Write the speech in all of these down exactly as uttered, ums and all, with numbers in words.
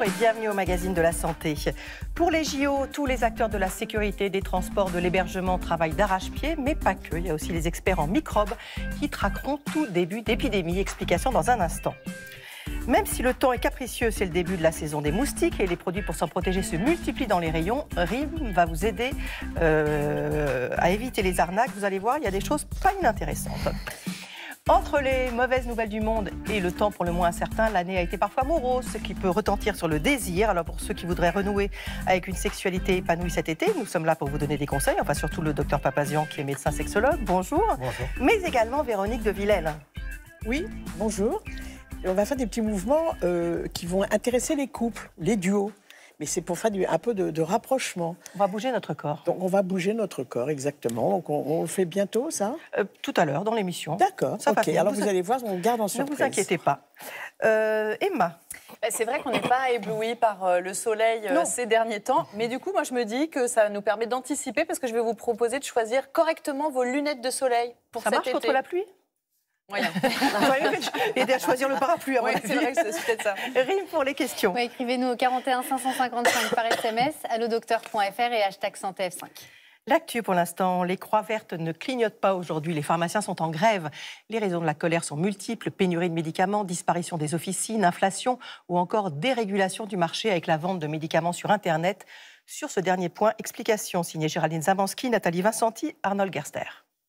bonjour et bienvenue au magazine de la santé. Pour les J O, tous les acteurs de la sécurité, des transports, de l'hébergement travaillent d'arrache-pied, mais pas que. Il y a aussi les experts en microbes qui traqueront tout début d'épidémie. Explication dans un instant. Même si le temps est capricieux, c'est le début de la saison des moustiques et les produits pour s'en protéger se multiplient dans les rayons. R I M va vous aider euh, à éviter les arnaques. Vous allez voir, il y a des choses pas inintéressantes. Entre les mauvaises nouvelles du monde et le temps pour le moins incertain, l'année a été parfois morose, ce qui peut retentir sur le désir. Alors pour ceux qui voudraient renouer avec une sexualité épanouie cet été, nous sommes là pour vous donner des conseils, enfin surtout le docteur Papazian qui est médecin sexologue, bonjour. Bonjour. Mais également Véronique de Villèle. Oui, bonjour. On va faire des petits mouvements euh, qui vont intéresser les couples, les duos. Mais c'est pour faire du, un peu de, de rapprochement. On va bouger notre corps. Donc on va bouger notre corps, exactement. Donc on, on le fait bientôt, ça euh, Tout à l'heure, dans l'émission. D'accord, ok. Alors vous, vous allez voir, on garde en surprise. Ne vous inquiétez pas. Euh, Emma. C'est vrai qu'on n'est pas ébloui par le soleil non. ces derniers temps. Mais du coup, moi, je me dis que ça nous permet d'anticiper parce que je vais vous proposer de choisir correctement vos lunettes de soleil pour ça cet marche été. contre la pluie? Moyen. Aider à choisir le parapluie. Oui, c'est vrai que c'est peut-être ça. Rime pour les questions. Ouais, écrivez-nous au quarante et un cinq cent cinquante-cinq par S M S, allodocteur point F R et hashtag santé F cinq. L'actu pour l'instant, les croix vertes ne clignotent pas aujourd'hui. Les pharmaciens sont en grève. Les raisons de la colère sont multiples. Pénurie de médicaments, disparition des officines, inflation ou encore dérégulation du marché avec la vente de médicaments sur Internet. Sur ce dernier point, explication signée Géraldine Zamanski, Nathalie Vincenti, Arnold Gerster.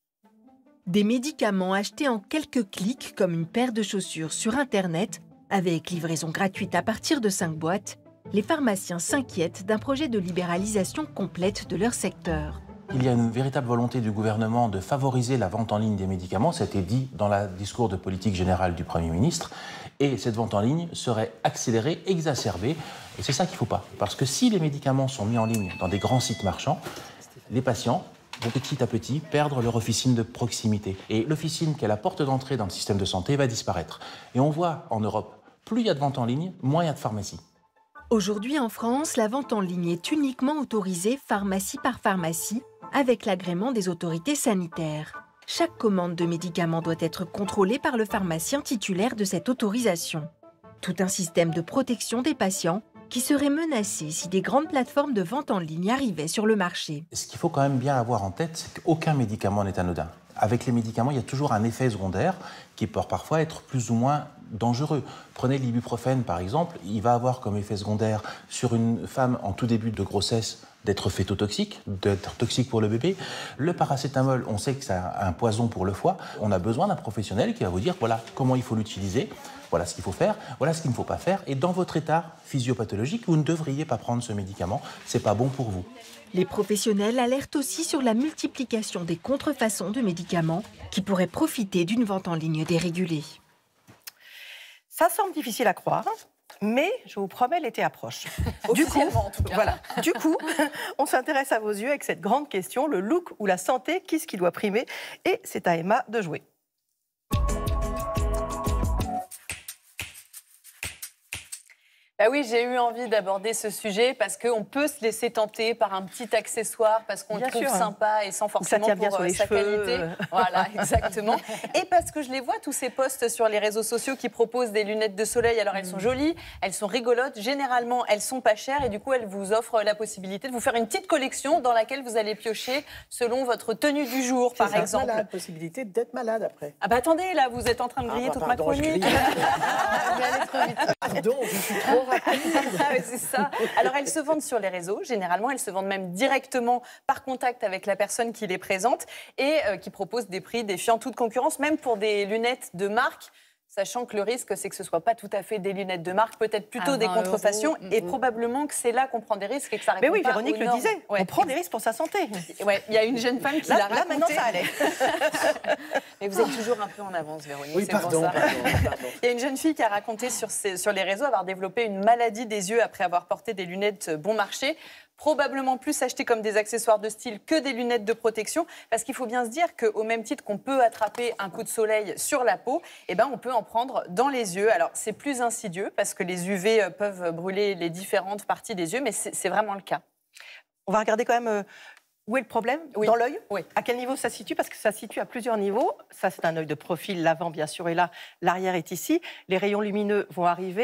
Des médicaments achetés en quelques clics comme une paire de chaussures sur Internet, avec livraison gratuite à partir de cinq boîtes, les pharmaciens s'inquiètent d'un projet de libéralisation complète de leur secteur. Il y a une véritable volonté du gouvernement de favoriser la vente en ligne des médicaments, ça a été dit dans le discours de politique générale du Premier ministre, et cette vente en ligne serait accélérée, exacerbée, et c'est ça qu'il ne faut pas. Parce que si les médicaments sont mis en ligne dans des grands sites marchands, les patients vont petit à petit perdre leur officine de proximité. Et l'officine qui est la porte d'entrée dans le système de santé va disparaître. Et on voit en Europe, plus il y a de vente en ligne, moins il y a de pharmacie. Aujourd'hui en France, la vente en ligne est uniquement autorisée pharmacie par pharmacie, avec l'agrément des autorités sanitaires. Chaque commande de médicaments doit être contrôlée par le pharmacien titulaire de cette autorisation. Tout un système de protection des patients qui serait menacé si des grandes plateformes de vente en ligne arrivaient sur le marché. Ce qu'il faut quand même bien avoir en tête, c'est qu'aucun médicament n'est anodin. Avec les médicaments, il y a toujours un effet secondaire qui peut parfois être plus ou moins dangereux. Prenez l'ibuprofène par exemple, il va avoir comme effet secondaire sur une femme en tout début de grossesse d'être fétotoxique, d'être toxique pour le bébé. Le paracétamol, on sait que c'est un poison pour le foie. On a besoin d'un professionnel qui va vous dire voilà comment il faut l'utiliser, voilà ce qu'il faut faire, voilà ce qu'il ne faut pas faire. Et dans votre état physiopathologique, vous ne devriez pas prendre ce médicament, c'est pas bon pour vous. Les professionnels alertent aussi sur la multiplication des contrefaçons de médicaments qui pourraient profiter d'une vente en ligne dérégulée. Ça semble difficile à croire, mais je vous promets, l'été approche. Du coup, en tout cas. Voilà. Du coup, on s'intéresse à vos yeux avec cette grande question, le look ou la santé, qu'est-ce qui doit primer? Et c'est à Emma de jouer. Bah oui, j'ai eu envie d'aborder ce sujet parce qu'on peut se laisser tenter par un petit accessoire parce qu'on le trouve sûr, sympa hein. Et sans forcément ça tient bien pour sur les sa cheveux. qualité. Voilà, exactement. Et parce que je les vois, tous ces posts sur les réseaux sociaux qui proposent des lunettes de soleil. Alors elles sont jolies, elles sont rigolotes, généralement elles sont pas chères et du coup elles vous offrent la possibilité de vous faire une petite collection dans laquelle vous allez piocher selon votre tenue du jour, par ça, exemple. La possibilité d'être malade après. Ah bah attendez, là vous êtes en train de griller ah bah, toute pardon, ma chronique. Pardon, je suis trop c'est ça. Alors, elles se vendent sur les réseaux. Généralement, elles se vendent même directement par contact avec la personne qui les présente et euh, qui propose des prix défiant toute concurrence, même pour des lunettes de marque. Sachant que le risque, c'est que ce ne soit pas tout à fait des lunettes de marque, peut-être plutôt ah, des contrefaçons, euros. Et mmh. probablement que c'est là qu'on prend des risques et que ça répond Mais oui, pas Véronique le disait, ouais. On prend des risques pour sa santé. Ouais, il y a une jeune femme qui là, l'a raconté. Là, maintenant, ça allait. Mais vous êtes toujours un peu en avance, Véronique. Oui, pardon, pour ça. pardon, pardon. Il y a une jeune fille qui a raconté sur, ses, sur les réseaux avoir développé une maladie des yeux après avoir porté des lunettes bon marché. Probablement plus acheter comme des accessoires de style que des lunettes de protection, parce qu'il faut bien se dire qu'au même titre qu'on peut attraper un coup de soleil sur la peau, eh ben on peut en prendre dans les yeux. Alors c'est plus insidieux parce que les U V peuvent brûler les différentes parties des yeux, mais c'est vraiment le cas. On va regarder quand même euh, où est le problème, oui. Dans l'œil. Oui. À quel niveau ça se situe? Parce que ça se situe à plusieurs niveaux. Ça c'est un œil de profil, l'avant bien sûr est là, l'arrière est ici. Les rayons lumineux vont arriver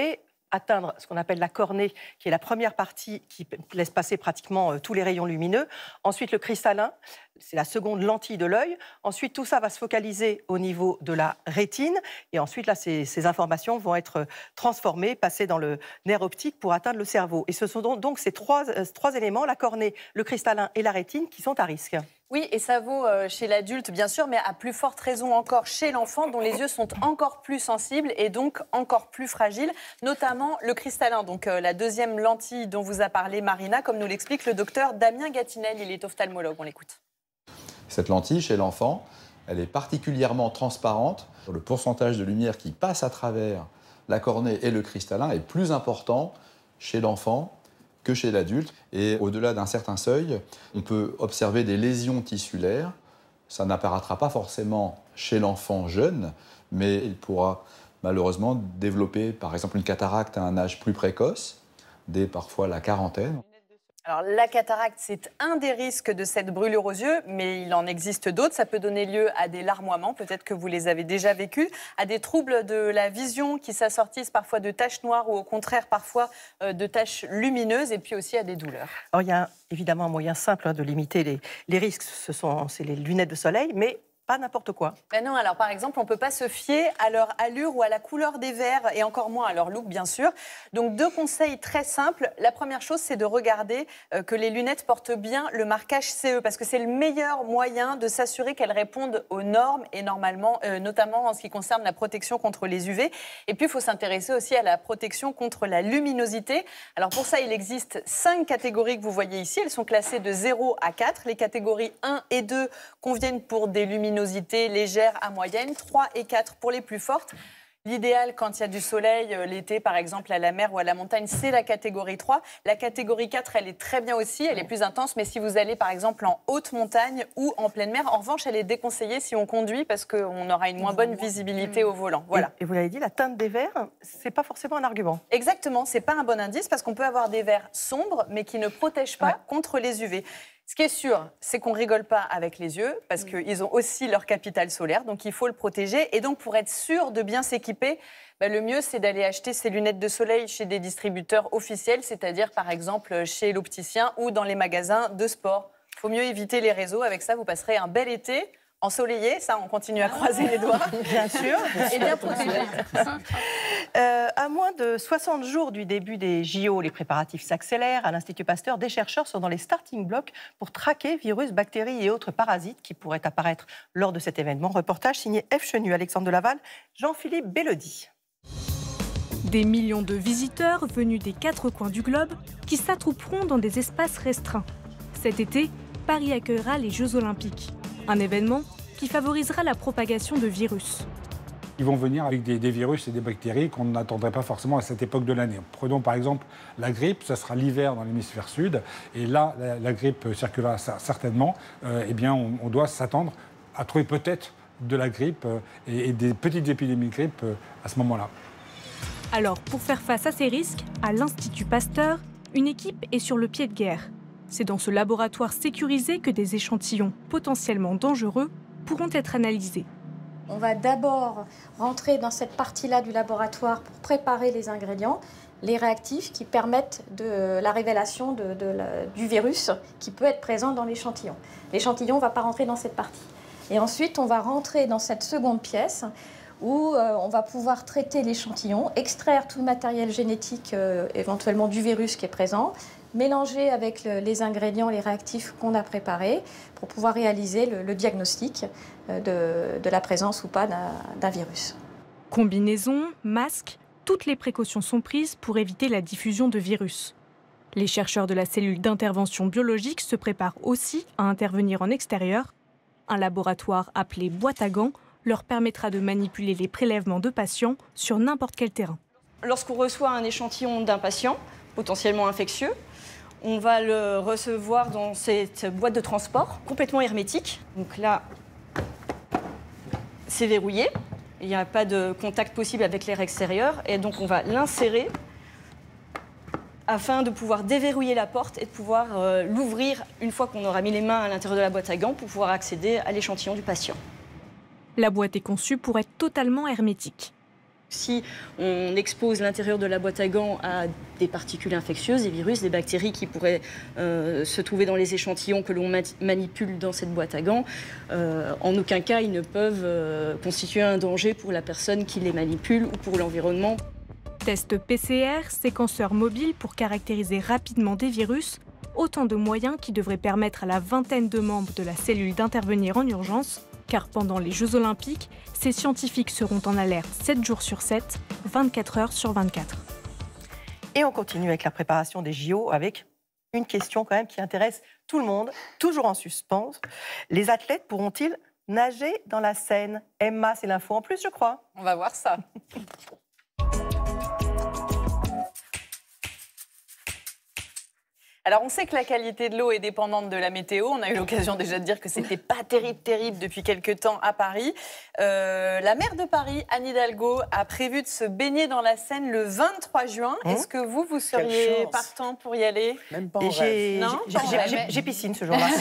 atteindre ce qu'on appelle la cornée, qui est la première partie qui laisse passer pratiquement tous les rayons lumineux. Ensuite, le cristallin, c'est la seconde lentille de l'œil. Ensuite, tout ça va se focaliser au niveau de la rétine. Et ensuite, là, ces, ces informations vont être transformées, passées dans le nerf optique pour atteindre le cerveau. Et ce sont donc, donc ces trois, euh, trois éléments, la cornée, le cristallin et la rétine, qui sont à risque. Oui, et ça vaut chez l'adulte, bien sûr, mais à plus forte raison encore chez l'enfant, dont les yeux sont encore plus sensibles et donc encore plus fragiles, notamment le cristallin. Donc la deuxième lentille dont vous a parlé Marina, comme nous l'explique le docteur Damien Gatinel, il est ophtalmologue, on l'écoute. Cette lentille, chez l'enfant, elle est particulièrement transparente. Le pourcentage de lumière qui passe à travers la cornée et le cristallin est plus important chez l'enfant que chez l'adulte. Et au-delà d'un certain seuil, on peut observer des lésions tissulaires. Ça n'apparaîtra pas forcément chez l'enfant jeune, mais il pourra malheureusement développer par exemple une cataracte à un âge plus précoce, dès parfois la quarantaine. Alors, la cataracte, c'est un des risques de cette brûlure aux yeux, mais il en existe d'autres. Ça peut donner lieu à des larmoiements, peut-être que vous les avez déjà vécus, à des troubles de la vision qui s'assortissent parfois de taches noires ou au contraire parfois euh, de taches lumineuses, et puis aussi à des douleurs. Alors, il y a évidemment un moyen simple hein, de limiter les, les risques, ce sont c'est les lunettes de soleil, mais pas n'importe quoi. Ben non, alors par exemple, on ne peut pas se fier à leur allure ou à la couleur des verres, et encore moins à leur look, bien sûr. Donc, deux conseils très simples. La première chose, c'est de regarder euh, que les lunettes portent bien le marquage C E, parce que c'est le meilleur moyen de s'assurer qu'elles répondent aux normes, et normalement, euh, notamment en ce qui concerne la protection contre les U V. Et puis, il faut s'intéresser aussi à la protection contre la luminosité. Alors, pour ça, il existe cinq catégories que vous voyez ici. Elles sont classées de zéro à quatre. Les catégories un et deux conviennent pour des luminosités légères à moyenne, trois et quatre pour les plus fortes. L'idéal, quand il y a du soleil, l'été, par exemple, à la mer ou à la montagne, c'est la catégorie trois. La catégorie quatre, elle est très bien aussi, elle est plus intense, mais si vous allez, par exemple, en haute montagne ou en pleine mer, en revanche, elle est déconseillée si on conduit parce qu'on aura une moins bonne visibilité au volant. Voilà. Et, et vous l'avez dit, la teinte des verres, c'est pas forcément un argument. Exactement, c'est pas un bon indice parce qu'on peut avoir des verres sombres, mais qui ne protègent pas ouais. contre les U V. Ce qui est sûr, c'est qu'on ne rigole pas avec les yeux, parce qu'ils ont aussi leur capital solaire, donc il faut le protéger. Et donc, pour être sûr de bien s'équiper, bah, le mieux, c'est d'aller acheter ces lunettes de soleil chez des distributeurs officiels, c'est-à-dire, par exemple, chez l'opticien ou dans les magasins de sport. Il faut mieux éviter les réseaux. Avec ça, vous passerez un bel été ensoleillé. Ça, on continue à croiser les doigts, bien sûr. Et bien protégé. Euh, à moins de soixante jours du début des J O, les préparatifs s'accélèrent. À l'Institut Pasteur, des chercheurs sont dans les starting blocks pour traquer virus, bactéries et autres parasites qui pourraient apparaître lors de cet événement. Reportage signé F. Chenu, Alexandre de Laval, Jean-Philippe Bellody. Des millions de visiteurs venus des quatre coins du globe qui s'attrouperont dans des espaces restreints. Cet été, Paris accueillera les Jeux Olympiques. Un événement qui favorisera la propagation de virus. Ils vont venir avec des, des virus et des bactéries qu'on n'attendrait pas forcément à cette époque de l'année. Prenons par exemple la grippe, ça sera l'hiver dans l'hémisphère sud, et là, la, la grippe circulera certainement. Euh, eh bien, on, on doit s'attendre à trouver peut-être de la grippe euh, et, et des petites épidémies de grippe euh, à ce moment-là. Alors, pour faire face à ces risques, à l'Institut Pasteur, une équipe est sur le pied de guerre. C'est dans ce laboratoire sécurisé que des échantillons potentiellement dangereux pourront être analysés. On va d'abord rentrer dans cette partie-là du laboratoire pour préparer les ingrédients, les réactifs qui permettent de la révélation de, de la, du virus qui peut être présent dans l'échantillon. L'échantillon ne va pas rentrer dans cette partie. Et ensuite, on va rentrer dans cette seconde pièce où euh, on va pouvoir traiter l'échantillon, extraire tout le matériel génétique euh, éventuellement du virus qui est présent, mélanger avec le, les ingrédients, les réactifs qu'on a préparés pour pouvoir réaliser le, le diagnostic de, de la présence ou pas d'un, d'un virus. Combinaison, masque, toutes les précautions sont prises pour éviter la diffusion de virus. Les chercheurs de la cellule d'intervention biologique se préparent aussi à intervenir en extérieur. Un laboratoire appelé boîte à gants leur permettra de manipuler les prélèvements de patients sur n'importe quel terrain. Lorsqu'on reçoit un échantillon d'un patient potentiellement infectieux, on va le recevoir dans cette boîte de transport complètement hermétique. Donc là, c'est verrouillé, il n'y a pas de contact possible avec l'air extérieur et donc on va l'insérer afin de pouvoir déverrouiller la porte et de pouvoir euh, l'ouvrir une fois qu'on aura mis les mains à l'intérieur de la boîte à gants pour pouvoir accéder à l'échantillon du patient. La boîte est conçue pour être totalement hermétique. Si on expose l'intérieur de la boîte à gants à des particules infectieuses, des virus, des bactéries qui pourraient euh, se trouver dans les échantillons que l'on ma- manipule dans cette boîte à gants, euh, en aucun cas ils ne peuvent euh, constituer un danger pour la personne qui les manipule ou pour l'environnement. Test P C R, séquenceur mobile pour caractériser rapidement des virus, autant de moyens qui devraient permettre à la vingtaine de membres de la cellule d'intervenir en urgence, car pendant les Jeux Olympiques, ces scientifiques seront en alerte sept jours sur sept, vingt-quatre heures sur vingt-quatre. Et on continue avec la préparation des J O avec une question quand même qui intéresse tout le monde, toujours en suspens. Les athlètes pourront-ils nager dans la Seine? Emma, c'est l'info en plus, je crois. On va voir ça. Alors, on sait que la qualité de l'eau est dépendante de la météo. On a eu l'occasion déjà de dire que c'était pas terrible, terrible depuis quelques temps à Paris. Euh, la maire de Paris, Anne Hidalgo, a prévu de se baigner dans la Seine le vingt-trois juin. Mmh. Est-ce que vous, vous seriez partant pour y aller? Même pas en rêve. Non, j'ai piscine ce jour-là.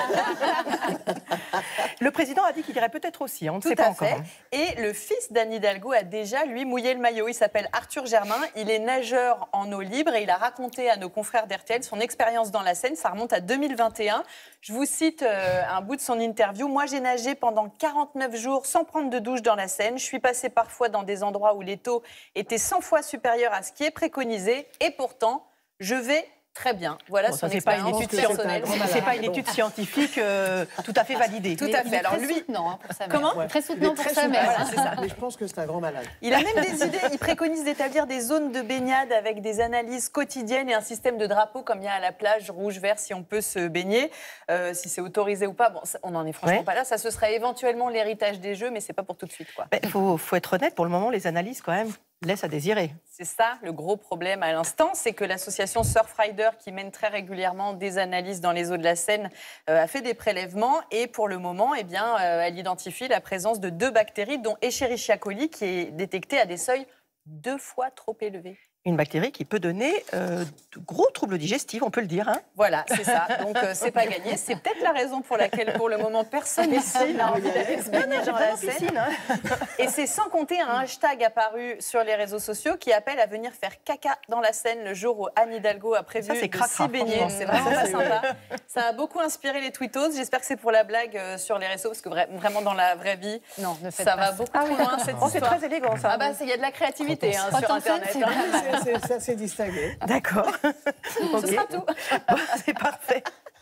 Le président a dit qu'il irait peut-être aussi, on ne Tout sait pas à encore. fait. Et le fils d'Anne Hidalgo a déjà, lui, mouillé le maillot. Il s'appelle Arthur Germain. Il est nageur en eau libre et il a raconté à nos confrères d'R T L son expérience dans la Seine. Ça remonte à deux mille vingt et un. Je vous cite euh, un bout de son interview. « Moi, j'ai nagé pendant quarante-neuf jours sans prendre de douche dans la Seine. Je suis passée parfois dans des endroits où les taux étaient cent fois supérieurs à ce qui est préconisé. Et pourtant, je vais très bien. » Voilà Bon, son ça, c'est pas une expérience étude personnelle. C'est pas une étude scientifique euh, tout à fait validée. Tout à fait. Alors très lui, soutenant hein, pour sa mère. Comment ouais. Très soutenant pour sa mère. Voilà, c'est ça. Mais je pense que c'est un grand malade. il a même des idées. Il préconise d'établir des zones de baignade avec des analyses quotidiennes et un système de drapeaux comme il y a à la plage, rouge, vert, si on peut se baigner, euh, si c'est autorisé ou pas. Bon, ça, on n'en est franchement ouais. pas là. Ça, ce serait éventuellement l'héritage des Jeux, mais c'est pas pour tout de suite, quoi. Il faut, faut être honnête, pour le moment, les analyses, quand même, laissent à désirer. C'est ça, le gros problème à l'instant, c'est que l'association Surfrider, qui mène très régulièrement des analyses dans les eaux de la Seine, euh, a fait des prélèvements et pour le moment, eh bien, euh, elle identifie la présence de deux bactéries, dont Escherichia coli, qui est détectée à des seuils deux fois trop élevés. Une bactérie qui peut donner euh, de gros troubles digestifs, on peut le dire. Hein. Voilà, c'est ça. Donc, euh, c'est pas gagné. C'est peut-être la raison pour laquelle, pour le moment, personne ici n'a envie d'aller se baigner dans la Seine. Hein. Et c'est sans compter un hashtag apparu sur les réseaux sociaux qui appelle à venir faire caca dans la Seine le jour où Anne Hidalgo a prévu ça, de cracra, s'y baigner. C'est vraiment pas sympa. Ça a beaucoup inspiré les tweetos. J'espère que c'est pour la blague euh, sur les réseaux, parce que vra- vraiment, dans la vraie vie, non, ne faites ça pas va beaucoup trop loin, cette oh, c'est histoire. très élégant, ça. Ah bah, il y a de la créativité hein, sur Internet. C'est Hein. C'est c'est assez distingué. D'accord. Ce sera tout. Bon, c'est parfait.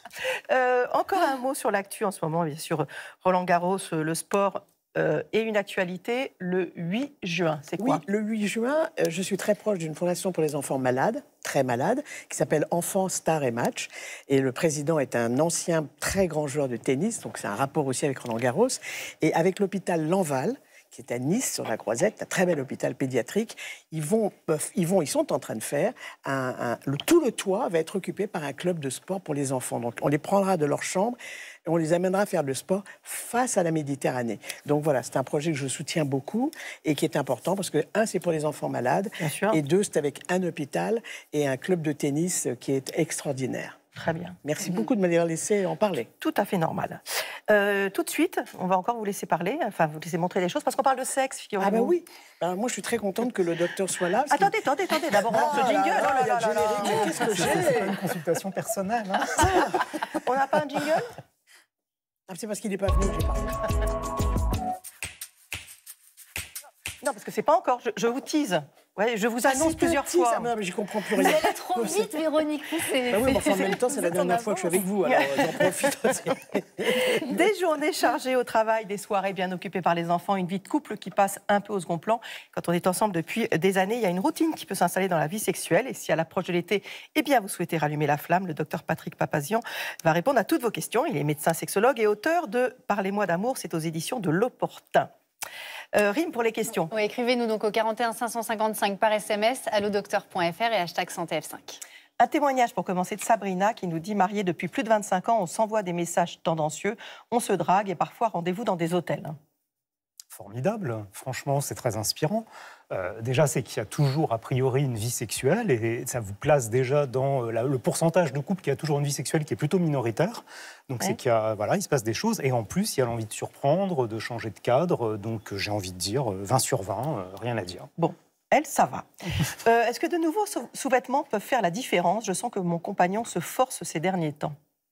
Euh, encore un mot sur l'actu en ce moment, bien sûr. Roland Garros, le sport euh, et une actualité le huit juin. C'est quoi? Oui, le huit juin, euh, je suis très proche d'une fondation pour les enfants malades, très malades, qui s'appelle Enfants, Stars et Match. Et le président est un ancien très grand joueur de tennis, donc c'est un rapport aussi avec Roland Garros. Et avec l'hôpital Lanval, qui est à Nice, sur la Croisette, un très bel hôpital pédiatrique. Ils, vont, ils, vont, ils sont en train de faire, un, un, le, tout le toit va être occupé par un club de sport pour les enfants. Donc on les prendra de leur chambre et on les amènera faire le sport face à la Méditerranée. Donc voilà, c'est un projet que je soutiens beaucoup et qui est important parce que, un, c'est pour les enfants malades, et deux, c'est avec un hôpital et un club de tennis qui est extraordinaire. Très bien. Merci beaucoup de m'avoir laissé en parler. Tout à fait normal. Euh, tout de suite, on va encore vous laisser parler, enfin vous laisser montrer des choses, parce qu'on parle de sexe, figurez-vous. Ah ben oui. Alors moi, je suis très contente que le docteur soit là. Attendez, attendez, attendez. D'abord, on lance le jingle. Là, là, Oh là il y a là le là générique. là. Mais qu'est-ce que j'ai? C'est pas une consultation personnelle. Hein. On n'a pas un jingle? Ah, c'est parce qu'il n'est pas venu que j'ai parlé. Non, parce que c'est pas encore. Je, je vous tease. Ouais, je vous Ah, annonce c'est plusieurs petit, fois. ça, non, mais j'y comprends plus Vous rien. allez trop vite, Véronique. C'est, Bah oui, mais enfin, en c'est- même temps, c'est la vous êtes en dernière fois que je suis avec avance. vous, alors euh, j'en profite aussi. Des journées chargées au travail, des soirées bien occupées par les enfants, une vie de couple qui passe un peu au second plan. Quand on est ensemble depuis des années, il y a une routine qui peut s'installer dans la vie sexuelle. Et si à l'approche de l'été, eh bien, vous souhaitez rallumer la flamme, le docteur Patrick Papazian va répondre à toutes vos questions. Il est médecin sexologue et auteur de Parlez-moi d'amour, c'est aux éditions de L'Opportun. Euh, Rime pour les questions. Oui, écrivez-nous donc au quarante et un cinq cent cinquante-cinq par S M S, allodocteur point F R et hashtag santé F cinq. Un témoignage pour commencer de Sabrina qui nous dit « Mariée depuis plus de vingt-cinq ans, on s'envoie des messages tendancieux, on se drague et parfois rendez-vous dans des hôtels. » Formidable, franchement, c'est très inspirant. Euh, déjà, c'est qu'il y a toujours, a priori, une vie sexuelle et ça vous place déjà dans la, le pourcentage de couples qui a toujours une vie sexuelle qui est plutôt minoritaire. Donc, ouais. c'est qu'il y a, voilà, il se passe des choses. Et en plus, il y a l'envie de surprendre, de changer de cadre. Donc, j'ai envie de dire vingt sur vingt, euh, rien à dire. Bon. Elle, ça va. Euh, est-ce que de nouveaux sous-vêtements peuvent faire la différence? Je sens que mon compagnon se force ces derniers temps.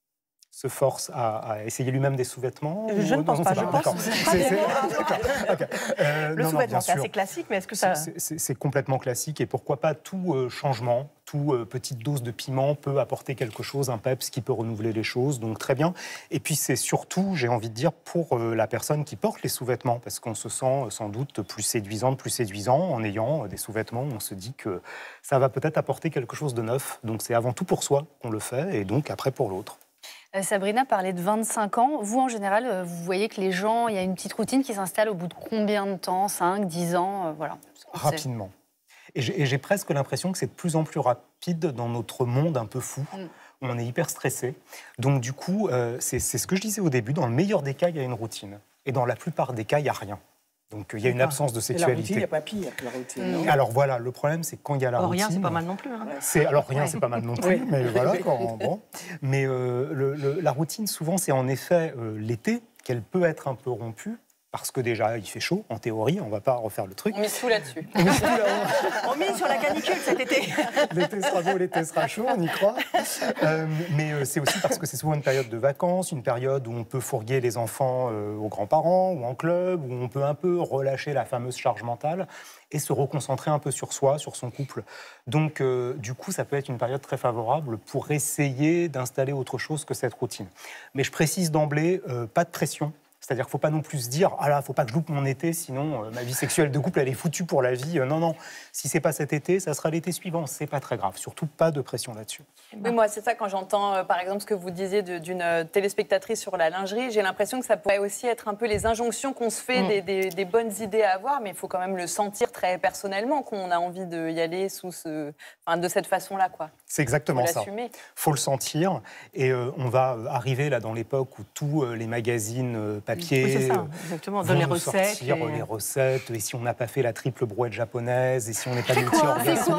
Se force à, à essayer lui-même des sous-vêtements? Je ou... ne pense non, pas, non, je pas. pense. C'est, c'est... okay. euh, le sous-vêtement, c'est assez classique, mais est-ce que ça... C'est, c'est, c'est complètement classique, et pourquoi pas tout euh, changement, toute euh, petite dose de piment peut apporter quelque chose, un peps qui peut renouveler les choses, donc très bien. Et puis c'est surtout, j'ai envie de dire, pour euh, la personne qui porte les sous-vêtements, parce qu'on se sent euh, sans doute plus séduisante, plus séduisant en ayant euh, des sous-vêtements, on se dit que ça va peut-être apporter quelque chose de neuf. Donc c'est avant tout pour soi qu'on le fait, et donc après pour l'autre. Sabrina parlait de vingt-cinq ans. Vous, en général, vous voyez que les gens, il y a une petite routine qui s'installe au bout de combien de temps? cinq, dix ans, euh, voilà. Rapidement. Et j'ai, et j'ai presque l'impression que c'est de plus en plus rapide dans notre monde un peu fou. Mm. On est hyper stressé. Donc du coup, euh, c'est, c'est ce que je disais au début, dans le meilleur des cas, il y a une routine. Et dans la plupart des cas, il n'y a rien. Donc il y a une absence de sexualité. La routine, il n'y a pas pire que la routine. Mmh. Alors voilà, le problème, c'est quand il y a la oh, routine... Rien, c'est pas mal non plus. Hein. C'est, alors rien, ouais. c'est pas mal non plus, mais voilà. Quand, bon. Mais euh, le, le, la routine, souvent, c'est en effet euh, l'été qu'elle peut être un peu rompue. Parce que déjà, il fait chaud, en théorie, on ne va pas refaire le truc. On mise tout là-dessus. On mise, on mise sur la canicule cet été. L'été sera beau, l'été sera chaud, on y croit. Euh, mais euh, c'est aussi parce que c'est souvent une période de vacances, une période où on peut fourguer les enfants euh, aux grands-parents ou en club, où on peut un peu relâcher la fameuse charge mentale et se reconcentrer un peu sur soi, sur son couple. Donc, euh, du coup, ça peut être une période très favorable pour essayer d'installer autre chose que cette routine. Mais je précise d'emblée, euh, pas de pression. C'est-à-dire qu'il ne faut pas non plus se dire « Ah là, il ne faut pas que je loupe mon été, sinon euh, ma vie sexuelle de couple, elle est foutue pour la vie. Euh, » Non, non, si ce n'est pas cet été, ça sera l'été suivant. Ce n'est pas très grave. Surtout pas de pression là-dessus. Oui, moi, c'est ça, quand j'entends, euh, par exemple, ce que vous disiez de, d'une euh, téléspectatrice sur la lingerie, j'ai l'impression que ça pourrait aussi être un peu les injonctions qu'on se fait, mmh. des, des, des bonnes idées à avoir, mais il faut quand même le sentir très personnellement, qu'on a envie d'y aller sous ce... enfin, de cette façon-là, quoi. C'est exactement ça. Il faut le sentir. Et euh, on va arriver là dans l'époque où tous euh, les magazines euh, papier... Oui, c'est ça, exactement. Dans les recettes. Sortir, et... les recettes. Et si on n'a pas fait la triple brouette japonaise, et si on n'est pas multi-orgasmique.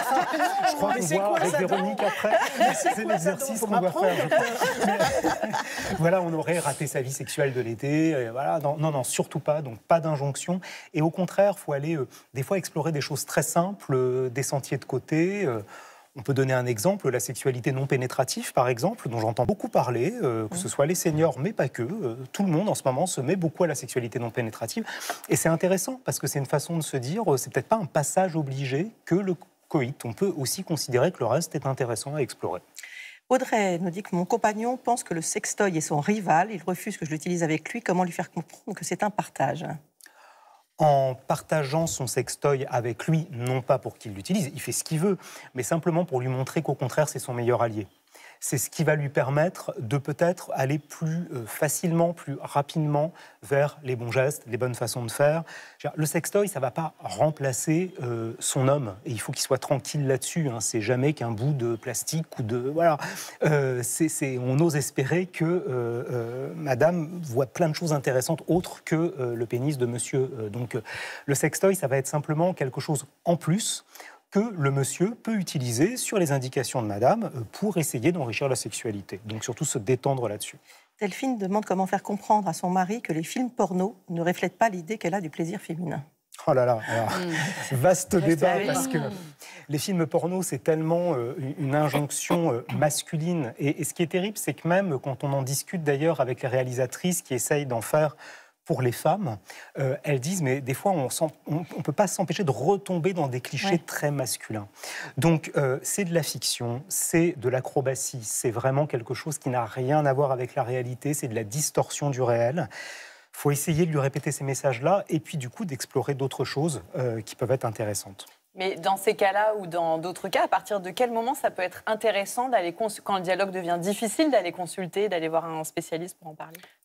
Je crois qu'on voit quoi, avec Véronique donne... après. C'est, c'est l'exercice qu'on va faire. Voilà, on aurait raté sa vie sexuelle de l'été. Et voilà. Non, non, non, surtout pas. Donc pas d'injonction. Et au contraire, il faut aller euh, des fois explorer des choses très simples, euh, des sentiers de côté. Euh, On peut donner un exemple, la sexualité non pénétrative, par exemple, dont j'entends beaucoup parler, euh, que ce soit les seniors, mais pas que. Euh, tout le monde, en ce moment, se met beaucoup à la sexualité non pénétrative. Et c'est intéressant, parce que c'est une façon de se dire, euh, c'est peut-être pas un passage obligé que le coït. On peut aussi considérer que le reste est intéressant à explorer. Audrey nous dit que mon compagnon pense que le sextoy est son rival. Il refuse que je l'utilise avec lui. Comment lui faire comprendre que c'est un partage ? En partageant son sextoy avec lui, non pas pour qu'il l'utilise, il fait ce qu'il veut, mais simplement pour lui montrer qu'au contraire, c'est son meilleur allié. C'est ce qui va lui permettre de peut-être aller plus euh, facilement, plus rapidement vers les bons gestes, les bonnes façons de faire. Le sextoy, ça ne va pas remplacer euh, son homme. Et il faut qu'il soit tranquille là-dessus. Hein. C'est jamais qu'un bout de plastique ou de... Voilà. Euh, c'est, c'est, on ose espérer que euh, euh, madame voit plein de choses intéressantes autres que euh, le pénis de monsieur. Euh, donc, euh, le sextoy, ça va être simplement quelque chose en plus que le monsieur peut utiliser sur les indications de madame pour essayer d'enrichir la sexualité. Donc surtout se détendre là-dessus. Delphine demande comment faire comprendre à son mari que les films porno ne reflètent pas l'idée qu'elle a du plaisir féminin. Oh là là, alors, mmh. vaste débat, parce que les films porno, c'est tellement euh, une injonction euh, masculine. Et, et ce qui est terrible, c'est que même quand on en discute d'ailleurs avec les réalisatrices qui essayent d'en faire pour les femmes, euh, elles disent, mais des fois, on ne peut pas s'empêcher de retomber dans des clichés ouais. très masculins. Donc, euh, c'est de la fiction, c'est de l'acrobatie, c'est vraiment quelque chose qui n'a rien à voir avec la réalité, c'est de la distorsion du réel. Il faut essayer de lui répéter ces messages-là, et puis du coup, d'explorer d'autres choses euh, qui peuvent être intéressantes. Mais dans ces cas-là ou dans d'autres cas, à partir de quel moment ça peut être intéressant d'aller cons- quand le dialogue devient difficile, d'aller consulter, d'aller voir un spécialiste pour en parler ?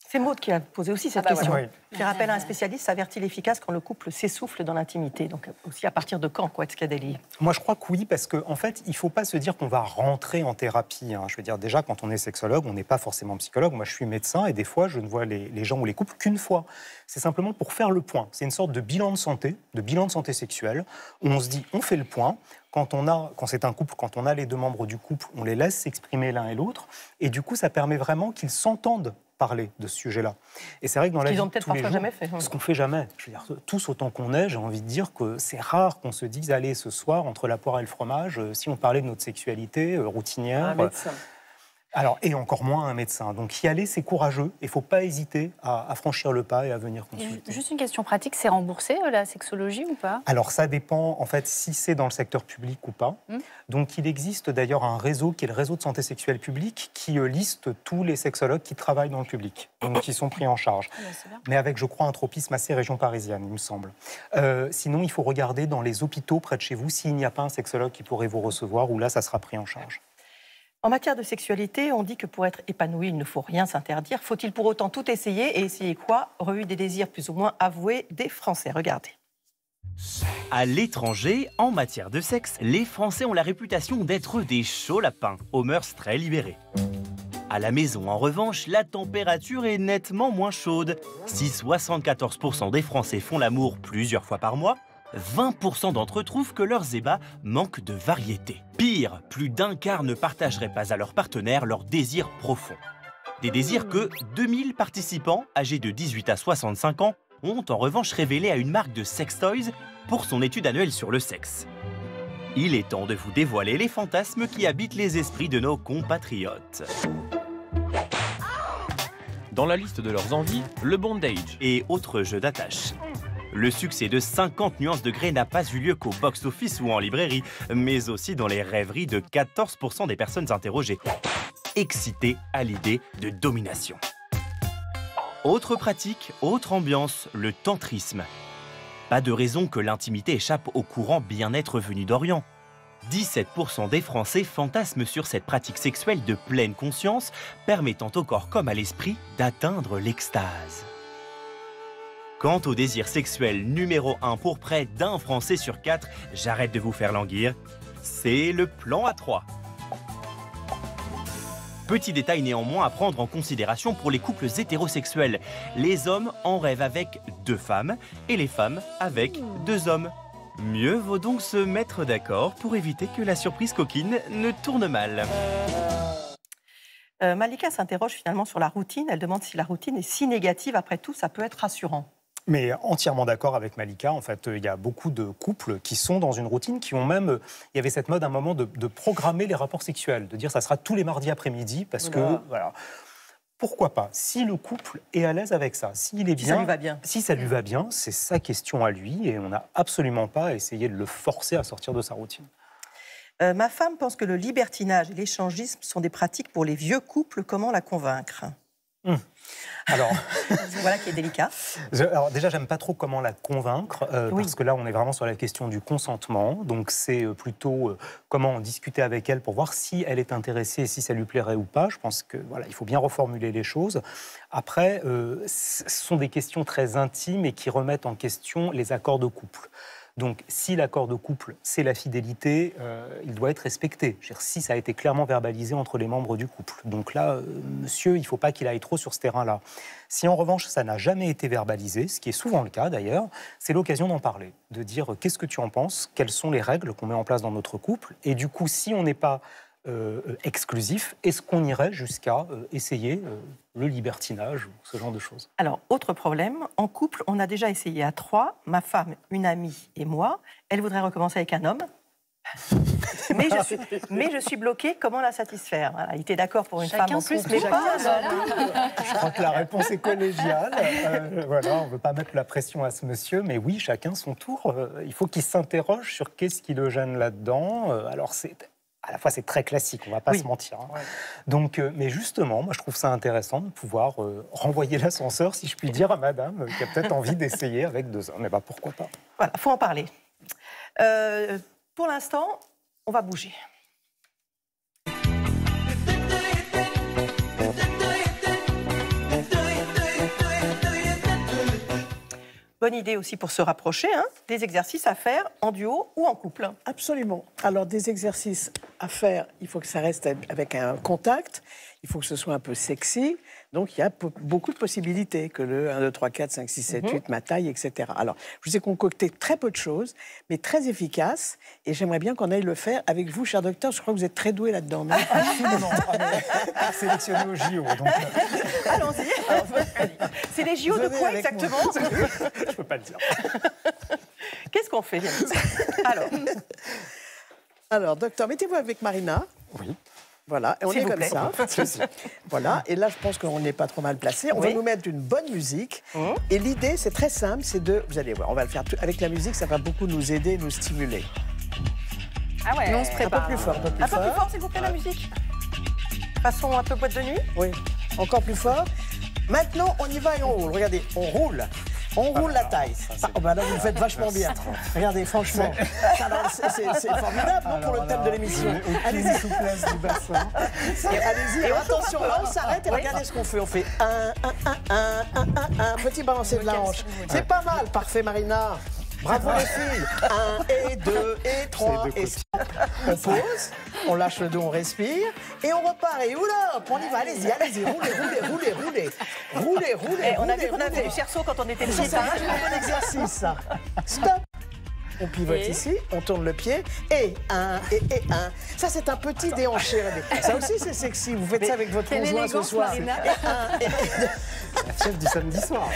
C'est Maud qui a posé aussi cette Ah bah question. voilà. Oui. Faire appel à un spécialiste s'avère-t-il efficace quand le couple s'essouffle dans l'intimité? Donc aussi à partir de quand, quoi, est-ce qu'il y a des lits? Moi, je crois que oui, parce qu'en en fait, il ne faut pas se dire qu'on va rentrer en thérapie. Hein. Je veux dire, déjà, quand on est sexologue, on n'est pas forcément psychologue. Moi, je suis médecin et des fois, je ne vois les, les gens ou les couples qu'une fois. C'est simplement pour faire le point. C'est une sorte de bilan de santé, de bilan de santé sexuelle, où on se dit, on fait le point. Quand, on a, quand c'est un couple, quand on a les deux membres du couple, on les laisse s'exprimer l'un et l'autre. Et du coup, ça permet vraiment qu'ils s'entendent parler de ce sujet-là. Et c'est vrai que dans la vie Ils ont de peut-être tous les parfois jours, jamais fait. ce qu'on fait jamais. Je veux dire, tous autant qu'on est, j'ai envie de dire que c'est rare qu'on se dise, allez, ce soir, entre la poire et le fromage, euh, si on parlait de notre sexualité euh, routinière. Un médecin. Alors, et encore moins un médecin. Donc y aller, c'est courageux. Il ne faut pas hésiter à, à franchir le pas et à venir consulter. Juste une question pratique, c'est remboursé euh, la sexologie ou pas? Alors ça dépend en fait si c'est dans le secteur public ou pas. Mmh. Donc il existe d'ailleurs un réseau qui est le réseau de santé sexuelle publique qui euh, liste tous les sexologues qui travaillent dans le public, donc qui sont pris en charge. Ah, Mais avec, je crois, un tropisme assez région parisienne, il me semble. Euh, sinon, il faut regarder dans les hôpitaux près de chez vous s'il n'y a pas un sexologue qui pourrait vous recevoir, ou là, ça sera pris en charge. En matière de sexualité, on dit que pour être épanoui, il ne faut rien s'interdire. Faut-il pour autant tout essayer? Et essayer quoi? Revue des désirs plus ou moins avoués des Français. Regardez. À l'étranger, en matière de sexe, les Français ont la réputation d'être des chauds lapins, aux mœurs très libérées. À la maison, en revanche, la température est nettement moins chaude. Si soixante-quatorze pour cent des Français font l'amour plusieurs fois par mois, vingt pour cent d'entre eux trouvent que leurs ébats manquent de variété. Pire, plus d'un quart ne partageraient pas à leur partenaire leurs désirs profonds. Des désirs que deux mille participants, âgés de dix-huit à soixante-cinq ans, ont en revanche révélé à une marque de sex toys pour son étude annuelle sur le sexe. Il est temps de vous dévoiler les fantasmes qui habitent les esprits de nos compatriotes. Dans la liste de leurs envies, le bondage et autres jeux d'attache. Le succès de cinquante nuances de grey n'a pas eu lieu qu'au box-office ou en librairie, mais aussi dans les rêveries de quatorze pour cent des personnes interrogées, excitées à l'idée de domination. Autre pratique, autre ambiance, le tantrisme. Pas de raison que l'intimité échappe au courant bien-être venu d'Orient. dix-sept pour cent des Français fantasment sur cette pratique sexuelle de pleine conscience, permettant au corps comme à l'esprit d'atteindre l'extase. Quant au désir sexuel numéro un pour près d'un Français sur quatre, j'arrête de vous faire languir, c'est le plan A trois. Petit détail néanmoins à prendre en considération pour les couples hétérosexuels. Les hommes en rêvent avec deux femmes et les femmes avec deux hommes. Mieux vaut donc se mettre d'accord pour éviter que la surprise coquine ne tourne mal. Euh, Malika s'interroge finalement sur la routine. Elle demande si la routine est si négative. Après tout, ça peut être rassurant. Mais entièrement d'accord avec Malika. En fait, il y a beaucoup de couples qui sont dans une routine, qui ont même... Il y avait cette mode à un moment de, de programmer les rapports sexuels, de dire ça sera tous les mardis après-midi, parce voilà. que... Voilà. Pourquoi pas? Si le couple est à l'aise avec ça, s'il est si bien... ça lui va bien. Si ça lui va bien, c'est sa question à lui, et on n'a absolument pas à essayer de le forcer à sortir de sa routine. Euh, ma femme pense que le libertinage et l'échangisme sont des pratiques pour les vieux couples. Comment la convaincre? Hum. Alors, voilà qui est délicat. Je, alors déjà, j'aime pas trop comment la convaincre, euh, oui. parce que là, on est vraiment sur la question du consentement. Donc, c'est plutôt euh, comment en discuter avec elle pour voir si elle est intéressée et si ça lui plairait ou pas. Je pense que voilà, il faut bien reformuler les choses. Après, euh, ce sont des questions très intimes et qui remettent en question les accords de couple. Donc, si l'accord de couple, c'est la fidélité, euh, il doit être respecté. Je veux dire, si ça a été clairement verbalisé entre les membres du couple. Donc là, euh, monsieur, il ne faut pas qu'il aille trop sur ce terrain-là. Si en revanche, ça n'a jamais été verbalisé, ce qui est souvent le cas d'ailleurs, c'est l'occasion d'en parler, de dire euh, qu'est-ce que tu en penses, quelles sont les règles qu'on met en place dans notre couple. Et du coup, si on n'est pas euh, exclusif, est-ce qu'on irait jusqu'à euh, essayer euh, le libertinage ou ce genre de choses? Alors, autre problème, en couple, on a déjà essayé à trois, ma femme, une amie et moi. Elle voudrait recommencer avec un homme. mais, je suis, mais je suis bloquée, comment la satisfaire? Voilà, il était d'accord pour une Chacun femme en plus, son mais tour. pas... Voilà. Je crois que la réponse est collégiale. Euh, voilà, on ne veut pas mettre la pression à ce monsieur, mais oui, chacun son tour. Euh, il faut qu'il s'interroge sur qu'est-ce qui le gêne là-dedans. Euh, alors, c'est... À la fois, c'est très classique, on ne va pas oui. se mentir. Hein. Ouais. Donc, euh, mais justement, moi, je trouve ça intéressant de pouvoir euh, renvoyer l'ascenseur, si je puis dire, à madame, euh, qui a peut-être envie d'essayer avec deux hommes. Mais bah, pourquoi pas? Voilà, il faut en parler. Euh, pour l'instant, on va bouger. Bonne idée aussi pour se rapprocher, hein, des exercices à faire en duo ou en couple. Absolument. Alors, des exercices à faire, il faut que ça reste avec un contact, il faut que ce soit un peu sexy. Donc, il y a beaucoup de possibilités, que le un, deux, trois, quatre, cinq, six, sept, huit, ma taille, et cetera. Alors, je vous ai concocté très peu de choses, mais très efficaces. Et j'aimerais bien qu'on aille le faire avec vous, cher docteur. Je crois que vous êtes très doué là-dedans, non? Absolument. Sélectionné au J O. Donc... Allons-y. C'est les J O de quoi exactement? Je ne peux pas le dire. Qu'est-ce qu'on fait, Yannis? Alors, Alors, docteur, mettez-vous avec Marina. Oui. Voilà, et on est vous comme plaît. ça. Voilà, et là, je pense qu'on n'est pas trop mal placé. On Oui. va vous mettre une bonne musique. Mmh. Et l'idée, c'est très simple, c'est de... Vous allez voir, on va le faire tout- avec la musique, ça va beaucoup nous aider, nous stimuler. Ah ouais. Mais on se Un prépare. peu plus fort, un peu plus un peu fort. plus fort, s'il vous plaît, la musique. Façon un peu boîte de nuit. Oui, encore plus fort. Maintenant, on y va et on roule. Regardez, on roule. On roule la taille. Ah, oh, bah là, vous le faites vachement bien. Regardez, franchement. Ça, alors, c'est- C'est c'est formidable non, pour le thème de l'émission. Allez-y. souplesse du bassin. Allez-y, alors attention, là on s'arrête et regardez ce qu'on fait. On fait un, un, un, un, un, un, un, petit balancé de la hanche. C'est pas mal, parfait Marina. Bravo les filles. Un et deux et trois et cinq. On pose, on lâche le dos, on respire et on repart. Et oula, on y va, allez-y, allez-y, roulez, roulez, roulez, roulez. Roulez, roulez, Eh, on a roulez, vu qu'on a fait roulez. du cerceau quand on était Ça, petit. c'est un vachement bon exercice, ça. Stop. On pivote Et ici, on tourne le pied, et un, et, et un. Ça, c'est un petit déhanché. regardez. Ça aussi, c'est sexy. Vous faites ça avec votre quelle conjoint ce élégance, soir. Marina. Et un, et, La chef du samedi soir.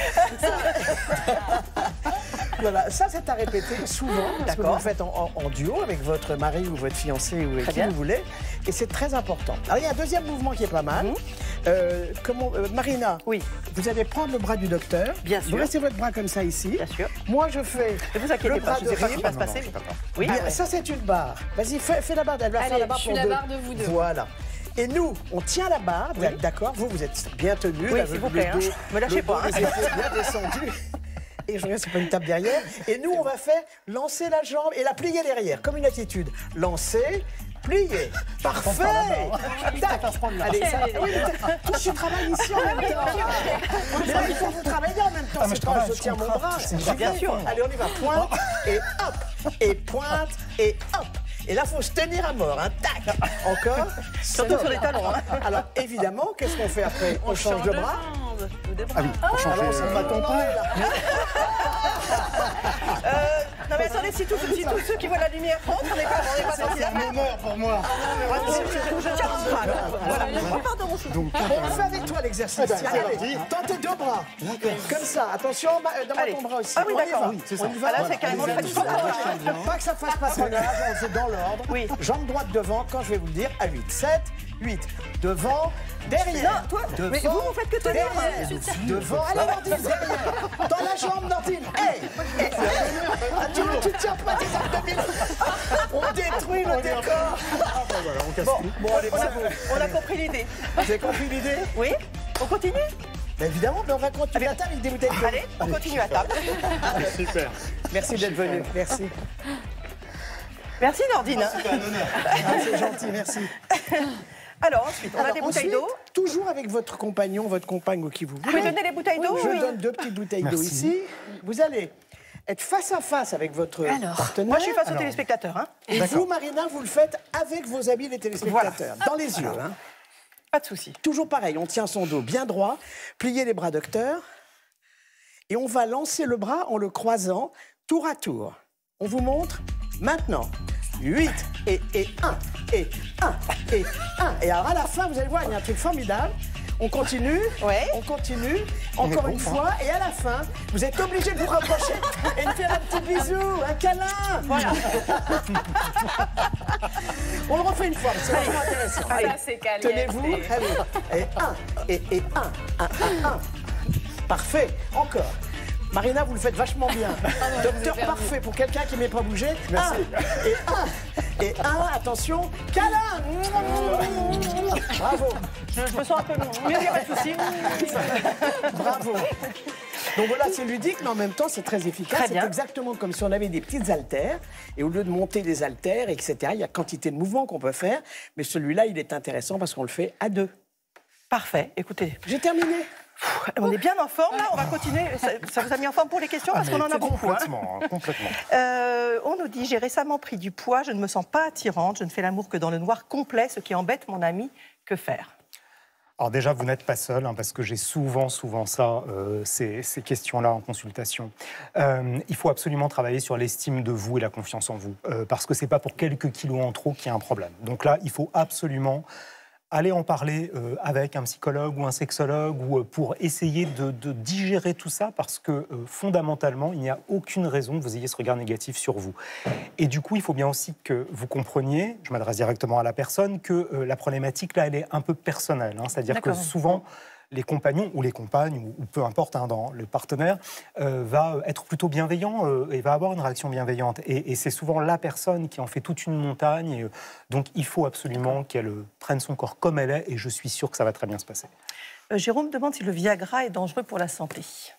Voilà, ça, c'est à répéter souvent, parce que vous le faites en, en- en duo avec votre mari ou votre fiancé ou avec qui bien. vous voulez, et c'est très important. Alors, il y a un deuxième mouvement qui est pas mal. Euh, comment, euh, Marina, Oui. vous allez prendre le bras du docteur. Bien Vous sûr. restez votre bras comme ça ici. Bien sûr. Moi, je fais Ne vous inquiétez le pas, bras je de ne sais pas ce rime. qui va se passer. mais- Oui, Bien, ah ouais. ça, c'est une barre. Vas-y, fais, fais la barre. Elle va Allez, faire la barre je suis pour la deux. barre de vous deux. Voilà. Et nous, on tient la barre, d'accord? Vous, vous êtes bien tenus. Oui, là, s'il le- vous le plaît, hein. dos- Me lâchez le dos, pas, hein. les épaules bien descendues. Et je regarde, c'est pas une tape derrière. Et nous, on va faire lancer la jambe et la plier derrière, comme une attitude. Lancer, plier. Parfait. Tac. Allez, ça. Oui, mais toi, tu travailles ici en même temps. Mais là, il faut que vous travaillez en même temps. Ah, mais C'est je pas, travaille, je je tiens mon comprends. bras. C'est J'ai bien sûr. Allez, on y va. Pointe et hop. Et pointe et hop. Et là, il faut se tenir à mort. Hein. Tac. Encore. Surtout sur les talons. hein. Alors, évidemment, qu'est-ce qu'on fait après? On, change de bras. Ah oui, pour changer. Alors, c'est pas ton plein, là. Euh, non mais attendez, si tous si tous ceux qui voient la lumière rentrent, on n'est pas, on n'est pas sortis là. honneur pour moi. Je tiens mon bras, alors. Voilà, pardon, mon chou. Bon, on fait avec toi l'exercice. ben, Tiens, c'est allez, tentez deux bras. Comme ça. Attention, ma- euh, donne-moi Allez. ton bras aussi. Ah oui, On y d'accord. va. Oui, c'est On ça. y va. Ah, là, c'est carrément Allez, fatiguant. allez. Pas que ça fasse patronage, on fait dans l'ordre. Oui. Jambe droite devant, quand je vais vous le dire, à huit. sept, huit. Devant, derrière. Non, toi, devant, mais vous, vous faites que tenir. derrière. Devant, allez, Nordine, derrière. Dans la jambe, Nordine. Hey, hey. Ah, tu, tu tiens pas tes abdominaux. On détruit le décor. Bon, Bon, allez, on, a, bravo. on a compris l'idée. Vous avez compris l'idée? Oui. On continue? Bah, évidemment, mais on va continuer à table avec des bouteilles de Allez, on continue à table. Super. Merci d'être venu. Merci. Merci Nordine. Ah, c'est gentil, merci. Alors ensuite, on a Alors, des bouteilles ensuite, d'eau. Toujours avec votre compagnon, votre compagne ou qui vous Vous pouvez voulez. donner les bouteilles d'eau? Je Oui. donne deux petites bouteilles d'eau Merci. ici. Vous allez être face à face avec votre Alors, partenaire. Moi, je suis face aux téléspectateurs. Hein. Et vous, Marina, vous le faites avec vos amis les téléspectateurs, dans les yeux. Hein. Pas de souci. Toujours pareil, on tient son dos bien droit, pliez les bras docteur, et on va lancer le bras en le croisant tour à tour. On vous montre maintenant. huit et, et un, et un, et un. Et alors à la fin, vous allez voir, il y a un truc formidable. On continue, Ouais. on continue, encore une fois, et à la fin, vous êtes obligé de vous rapprocher et de faire un petit bisou, un câlin. Voilà. On le refait une fois, c'est vraiment intéressant. Allez, Allez, c'est caliente. tenez-vous, allez, et un, et, et un, un, un, un. Parfait, encore. Marina, vous le faites vachement bien. Docteur parfait pour quelqu'un qui ne m'est pas bougé. Merci. Un, et un, et un, attention, câlin. Bravo. Je, je me sens un peu mieux, il n'y a pas de souci. Bravo. Donc voilà, c'est ludique, mais en même temps, c'est très efficace. Très C'est bien. exactement comme si on avait des petites haltères. Et au lieu de monter des haltères, et cetera, il y a quantité de mouvements qu'on peut faire. Mais celui-là, il est intéressant parce qu'on le fait à deux. Parfait. Écoutez, J'ai terminé. On est bien en forme là, on va continuer. Ça, ça vous a mis en forme pour les questions parce Ah, qu'on en mais a beaucoup. Hein. Complètement, hein, complètement. Euh, on nous dit, j'ai récemment pris du poids, je ne me sens pas attirante, je ne fais l'amour que dans le noir complet, ce qui embête mon ami. Que faire? Alors déjà, vous n'êtes pas seul, hein, parce que j'ai souvent, souvent ça, euh, ces, ces questions-là en consultation. Euh, il faut absolument travailler sur l'estime de vous et la confiance en vous, euh, parce que c'est pas pour quelques kilos en trop qu'il y a un problème. Donc là, il faut absolument aller en parler euh, avec un psychologue ou un sexologue ou euh, pour essayer de, de digérer tout ça, parce que euh, fondamentalement, il n'y a aucune raison que vous ayez ce regard négatif sur vous. Et du coup, il faut bien aussi que vous compreniez, je m'adresse directement à la personne, que euh, la problématique là, elle est un peu personnelle. Hein, c'est-à-dire que souvent, les compagnons ou les compagnes, ou, ou peu importe, hein, dans le partenaire, euh, va être plutôt bienveillant euh, et va avoir une réaction bienveillante. Et, et c'est souvent la personne qui en fait toute une montagne. Et, euh, donc il faut absolument qu'elle euh, prenne son corps comme elle est, et je suis sûr que ça va très bien se passer. Euh, Jérôme demande si le Viagra est dangereux pour la santé.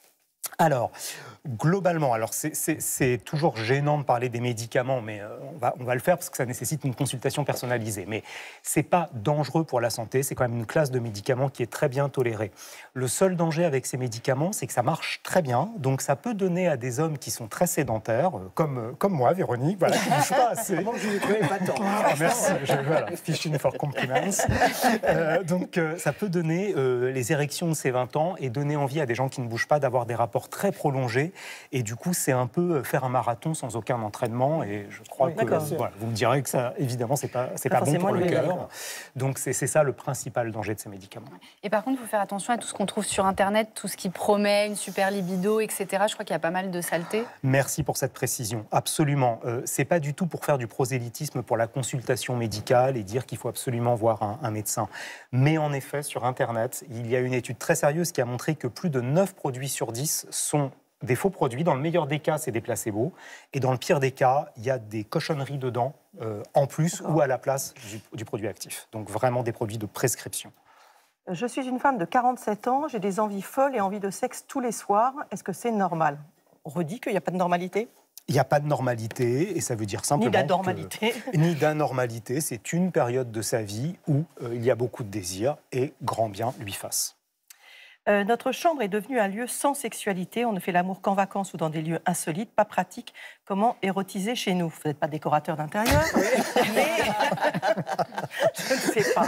Alors, globalement, alors c'est toujours gênant de parler des médicaments, mais euh, on, va, on va le faire parce que ça nécessite une consultation personnalisée. Mais ce n'est pas dangereux pour la santé, c'est quand même une classe de médicaments qui est très bien tolérée. Le seul danger avec ces médicaments, c'est que ça marche très bien, donc ça peut donner à des hommes qui sont très sédentaires, euh, comme, euh, comme moi, Véronique, voilà, qui ne bougent pas assez. Comment je ne connais pas tant. Ah, merci, je, voilà, fishing for compliments. Euh, donc euh, ça peut donner euh, les érections de ces vingt ans et donner envie à des gens qui ne bougent pas d'avoir des rapports très prolongé, et du coup c'est un peu faire un marathon sans aucun entraînement, et je crois oui, que voilà, vous me direz que ça évidemment c'est pas c'est pas, pas bon pour le cœur, donc c'est ça le principal danger de ces médicaments. Et par contre il faut faire attention à tout ce qu'on trouve sur internet, tout ce qui promet une super libido, etc. Je crois qu'il y a pas mal de saletés. Merci pour cette précision, absolument. Euh, c'est pas du tout pour faire du prosélytisme pour la consultation médicale et dire qu'il faut absolument voir un, un médecin, mais en effet sur internet il y a une étude très sérieuse qui a montré que plus de neuf produits sur dix sont des faux produits. Dans le meilleur des cas, c'est des placebos. Et dans le pire des cas, il y a des cochonneries dedans, euh, en plus ou à la place du, du produit actif. Donc vraiment des produits de prescription. Je suis une femme de quarante-sept ans, j'ai des envies folles et envie de sexe tous les soirs. Est-ce que c'est normal? On redit qu'il n'y a pas de normalité? Il n'y a pas de normalité, et ça veut dire simplement... Ni d'anormalité. Que, ni d'anormalité, c'est une période de sa vie où euh, il y a beaucoup de désir, et grand bien lui fasse. Euh, notre chambre est devenue un lieu sans sexualité. On ne fait l'amour qu'en vacances ou dans des lieux insolites, pas pratique. Comment érotiser chez nous? Vous n'êtes pas décorateur d'intérieur, mais je ne sais pas.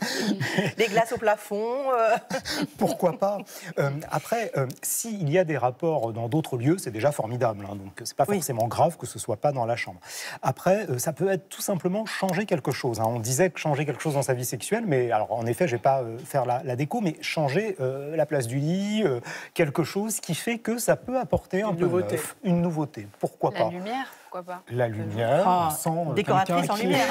Des glaces au plafond. Euh... Pourquoi pas? euh, Après, euh, s'il y a des rapports dans d'autres lieux, c'est déjà formidable. Hein, donc c'est pas forcément oui. grave que ce soit pas dans la chambre. Après, euh, ça peut être tout simplement changer quelque chose. Hein. On disait que changer quelque chose dans sa vie sexuelle, mais alors en effet, je vais pas euh, faire la, la déco, mais changer euh, la place du lit, euh, quelque chose qui fait que ça peut apporter un une peu nouveauté. Neuf, une nouveauté. Pourquoi la pas? La lumière, pourquoi pas? La lumière, ah, sans décoratrice en lumière.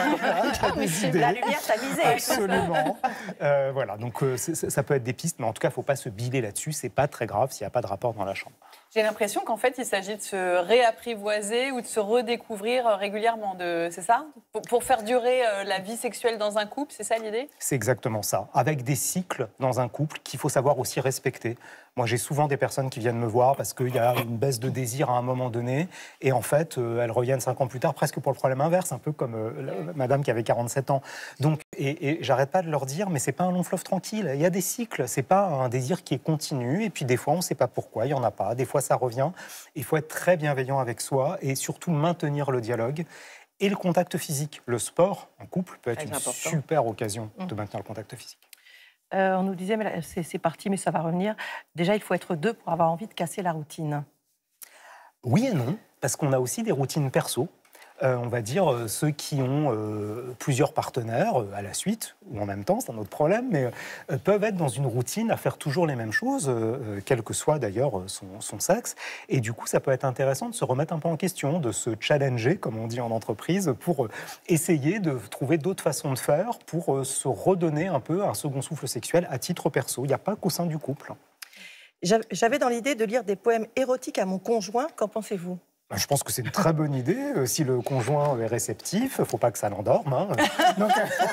La lumière, ça visait. Absolument. euh, voilà, donc euh, ça peut être des pistes, mais en tout cas, il ne faut pas se biler là-dessus. C'est pas très grave s'il n'y a pas de rapport dans la chambre. J'ai l'impression qu'en fait, il s'agit de se réapprivoiser ou de se redécouvrir régulièrement. De... C'est ça? pour, pour faire durer la vie sexuelle dans un couple, c'est ça l'idée? C'est exactement ça. Avec des cycles dans un couple qu'il faut savoir aussi respecter. Moi, j'ai souvent des personnes qui viennent me voir parce qu'il y a une baisse de désir à un moment donné. Et en fait, euh, elles reviennent cinq ans plus tard presque pour le problème inverse, un peu comme euh, la, madame qui avait quarante-sept ans. Donc, et, et j'arrête pas de leur dire, mais c'est pas un long fleuve tranquille. Il y a des cycles. C'est pas un désir qui est continu. Et puis, des fois, on ne sait pas pourquoi. Il y en a pas. Des fois, ça revient. Il faut être très bienveillant avec soi et surtout maintenir le dialogue. Et le contact physique. Le sport en couple peut être une important. super occasion mmh. de maintenir le contact physique. Euh, on nous disait, mais c'est parti, mais ça va revenir. Déjà, il faut être deux pour avoir envie de casser la routine. Oui et non, parce qu'on a aussi des routines perso. Euh, on va dire euh, ceux qui ont euh, plusieurs partenaires euh, à la suite, ou en même temps, c'est un autre problème, mais euh, peuvent être dans une routine à faire toujours les mêmes choses, euh, quel que soit d'ailleurs son, son sexe. Et du coup, ça peut être intéressant de se remettre un peu en question, de se challenger, comme on dit en entreprise, pour euh, essayer de trouver d'autres façons de faire, pour euh, se redonner un peu un second souffle sexuel à titre perso. Il n'y a pas qu'au sein du couple. J'avais dans l'idée de lire des poèmes érotiques à mon conjoint. Qu'en pensez-vous ? Je pense que c'est une très bonne idée. Si le conjoint est réceptif, il ne faut pas que ça l'endorme. Hein. Donc,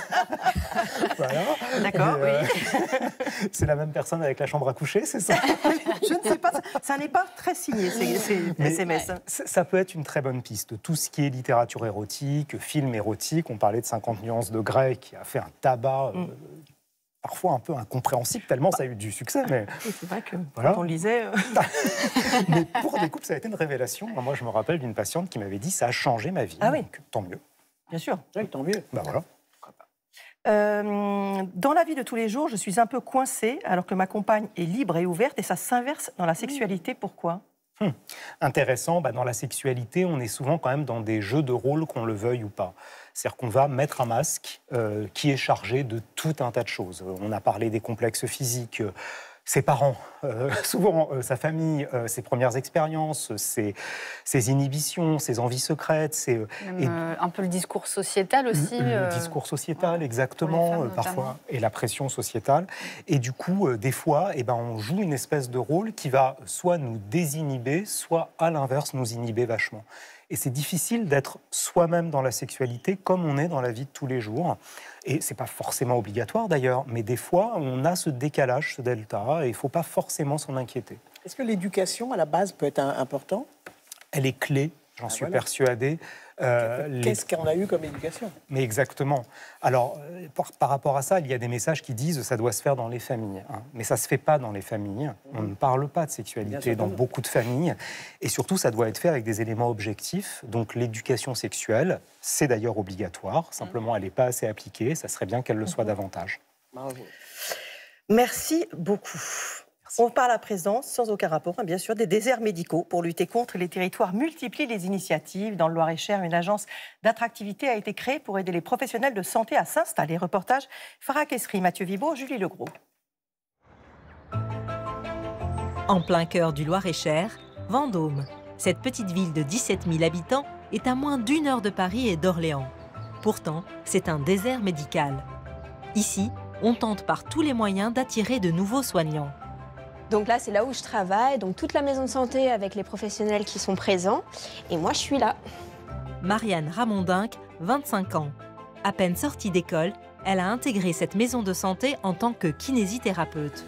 voilà. D'accord, euh, oui. C'est la même personne avec la chambre à coucher, c'est ça? Je ne sais pas. Ça n'est pas très signé, ces, ces S M S. Ça peut être une très bonne piste. Tout ce qui est littérature érotique, film érotique, on parlait de cinquante nuances de Grey qui a fait un tabac... Mm. Euh, parfois un peu incompréhensible, tellement ça a eu du succès. Mais oui, c'est vrai que voilà. quand on lisait... Euh... mais pour des couples, ça a été une révélation. Moi, je me rappelle d'une patiente qui m'avait dit « ça a changé ma vie ». Ah oui. Donc, tant mieux. Bien sûr. Oui, tant mieux. Ben voilà. Euh, dans la vie de tous les jours, je suis un peu coincée alors que ma compagne est libre et ouverte et ça s'inverse dans la sexualité. Pourquoi ? hum. Intéressant, bah dans la sexualité, on est souvent quand même dans des jeux de rôle, qu'on le veuille ou pas. C'est-à-dire qu'on va mettre un masque euh, qui est chargé de tout un tas de choses. On a parlé des complexes physiques, euh, ses parents, euh, souvent euh, sa famille, euh, ses premières expériences, ses, ses inhibitions, ses envies secrètes. Ses, euh, Même, et, euh, un peu le discours sociétal aussi. Le, le euh, discours sociétal, ouais, exactement, femmes, euh, parfois, notamment. et la pression sociétale. Et du coup, euh, des fois, eh ben, on joue une espèce de rôle qui va soit nous désinhiber, soit à l'inverse nous inhiber vachement. Et c'est difficile d'être soi-même dans la sexualité comme on est dans la vie de tous les jours. Et ce n'est pas forcément obligatoire d'ailleurs, mais des fois, on a ce décalage, ce delta, et il ne faut pas forcément s'en inquiéter. Est-ce que l'éducation, à la base, peut être important ? Elle est clé, j'en Ah, suis voilà. persuadé. Euh, Qu'est-ce les... qu'on a eu comme éducation ? Mais exactement. Alors, euh, par, par rapport à ça, il y a des messages qui disent que ça doit se faire dans les familles. Hein. Mais ça ne se fait pas dans les familles. On ne parle pas de sexualité dans beaucoup de familles. Et surtout, ça doit être fait avec des éléments objectifs. Donc, l'éducation sexuelle, c'est d'ailleurs obligatoire. Simplement, elle n'est pas assez appliquée. Ça serait bien qu'elle le soit davantage. Bravo. Merci beaucoup. On parle à présent, sans aucun rapport, bien sûr, des déserts médicaux. Pour lutter contre les territoires multiplient les initiatives. Dans le Loir-et-Cher, une agence d'attractivité a été créée pour aider les professionnels de santé à s'installer. Reportage Farah Kessri, Mathieu Vibo, Julie Legros. En plein cœur du Loir-et-Cher, Vendôme. Cette petite ville de dix-sept mille habitants est à moins d'une heure de Paris et d'Orléans. Pourtant, c'est un désert médical. Ici, on tente par tous les moyens d'attirer de nouveaux soignants. Donc là, c'est là où je travaille, donc toute la maison de santé avec les professionnels qui sont présents. Et moi, je suis là. Marianne Ramondinck, vingt-cinq ans. À peine sortie d'école, elle a intégré cette maison de santé en tant que kinésithérapeute.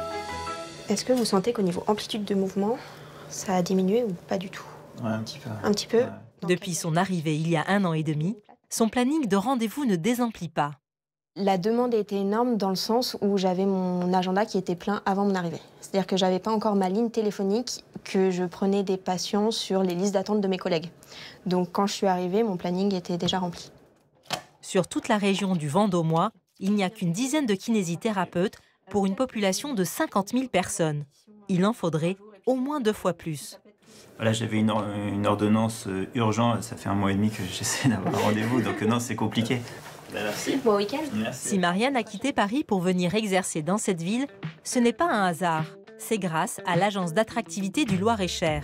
Est-ce que vous sentez qu'au niveau amplitude de mouvement, ça a diminué ou pas du tout? Ouais, un petit peu. Un petit peu. Depuis son arrivée il y a un an et demi, son planning de rendez-vous ne désemplit pas. La demande était énorme dans le sens où j'avais mon agenda qui était plein avant mon arrivée. C'est-à-dire que je n'avais pas encore ma ligne téléphonique, que je prenais des patients sur les listes d'attente de mes collègues. Donc quand je suis arrivée, mon planning était déjà rempli. Sur toute la région du Vendômois, il n'y a qu'une dizaine de kinésithérapeutes pour une population de cinquante mille personnes. Il en faudrait au moins deux fois plus. Voilà, j'avais une, or une ordonnance euh, urgente, ça fait un mois et demi que j'essaie d'avoir un rendez-vous, donc euh, non, c'est compliqué. Merci. Bon week-end. Merci. Si Marianne a quitté Paris pour venir exercer dans cette ville, ce n'est pas un hasard. C'est grâce à l'agence d'attractivité du Loir-et-Cher.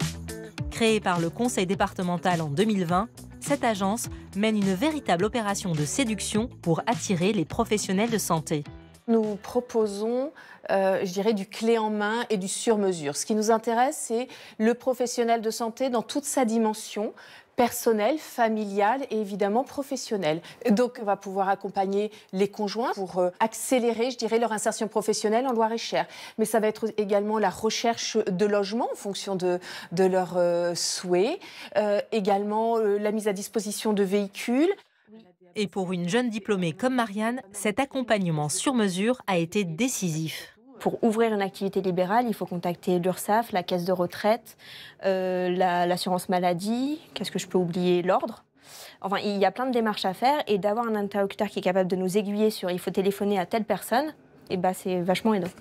Créée par le conseil départemental en deux mille vingt, cette agence mène une véritable opération de séduction pour attirer les professionnels de santé. Nous proposons, euh, je dirais, du clé en main et du sur-mesure. Ce qui nous intéresse, c'est le professionnel de santé dans toute sa dimension, personnelle, familiale et évidemment professionnelle. Donc, on va pouvoir accompagner les conjoints pour euh, accélérer, je dirais, leur insertion professionnelle en Loir-et-Cher. Mais ça va être également la recherche de logement en fonction de, de leurs euh, souhaits, euh, également euh, la mise à disposition de véhicules. Et pour une jeune diplômée comme Marianne, cet accompagnement sur mesure a été décisif. Pour ouvrir une activité libérale, il faut contacter l'URSSAF, la caisse de retraite, euh, l'assurance maladie, qu'est-ce que je peux oublier, l'ordre. Enfin, il y a plein de démarches à faire et d'avoir un interlocuteur qui est capable de nous aiguiller sur il faut téléphoner à telle personne, et ben c'est vachement aidant.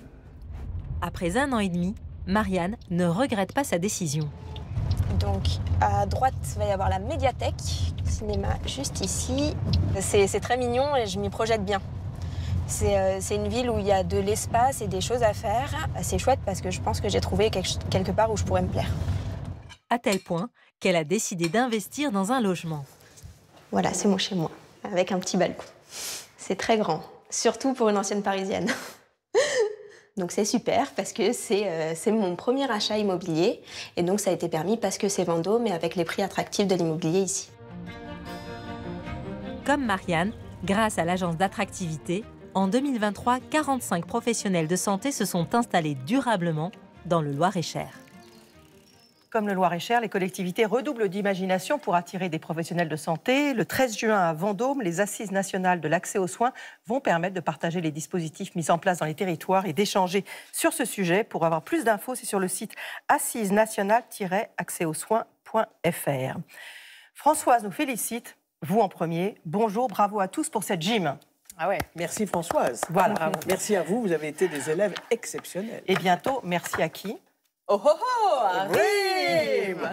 Après un an et demi, Marianne ne regrette pas sa décision. Donc, à droite, il va y avoir la médiathèque, cinéma juste ici. C'est très mignon et je m'y projette bien. C'est euh, une ville où il y a de l'espace et des choses à faire. C'est chouette parce que je pense que j'ai trouvé quelque, quelque part où je pourrais me plaire. À tel point qu'elle a décidé d'investir dans un logement. Voilà, c'est mon chez-moi, avec un petit balcon. C'est très grand, surtout pour une ancienne parisienne. Donc c'est super parce que c'est euh, mon premier achat immobilier et donc ça a été permis parce que c'est Vendôme et avec les prix attractifs de l'immobilier ici. Comme Marianne, grâce à l'agence d'attractivité, en deux mille vingt-trois, quarante-cinq professionnels de santé se sont installés durablement dans le Loir-et-Cher. Comme le Loir-et-Cher, les collectivités redoublent d'imagination pour attirer des professionnels de santé. Le treize juin à Vendôme, les Assises nationales de l'accès aux soins vont permettre de partager les dispositifs mis en place dans les territoires et d'échanger sur ce sujet. Pour avoir plus d'infos, c'est sur le site assises nationales tiret accès aux soins point f r. Françoise nous félicite, vous en premier. Bonjour, bravo à tous pour cette gym. Ah ouais, merci Françoise. Voilà. Bravo. Merci à vous, vous avez été des élèves exceptionnels. Et bientôt, merci à qui? Oh oh oh, arrive.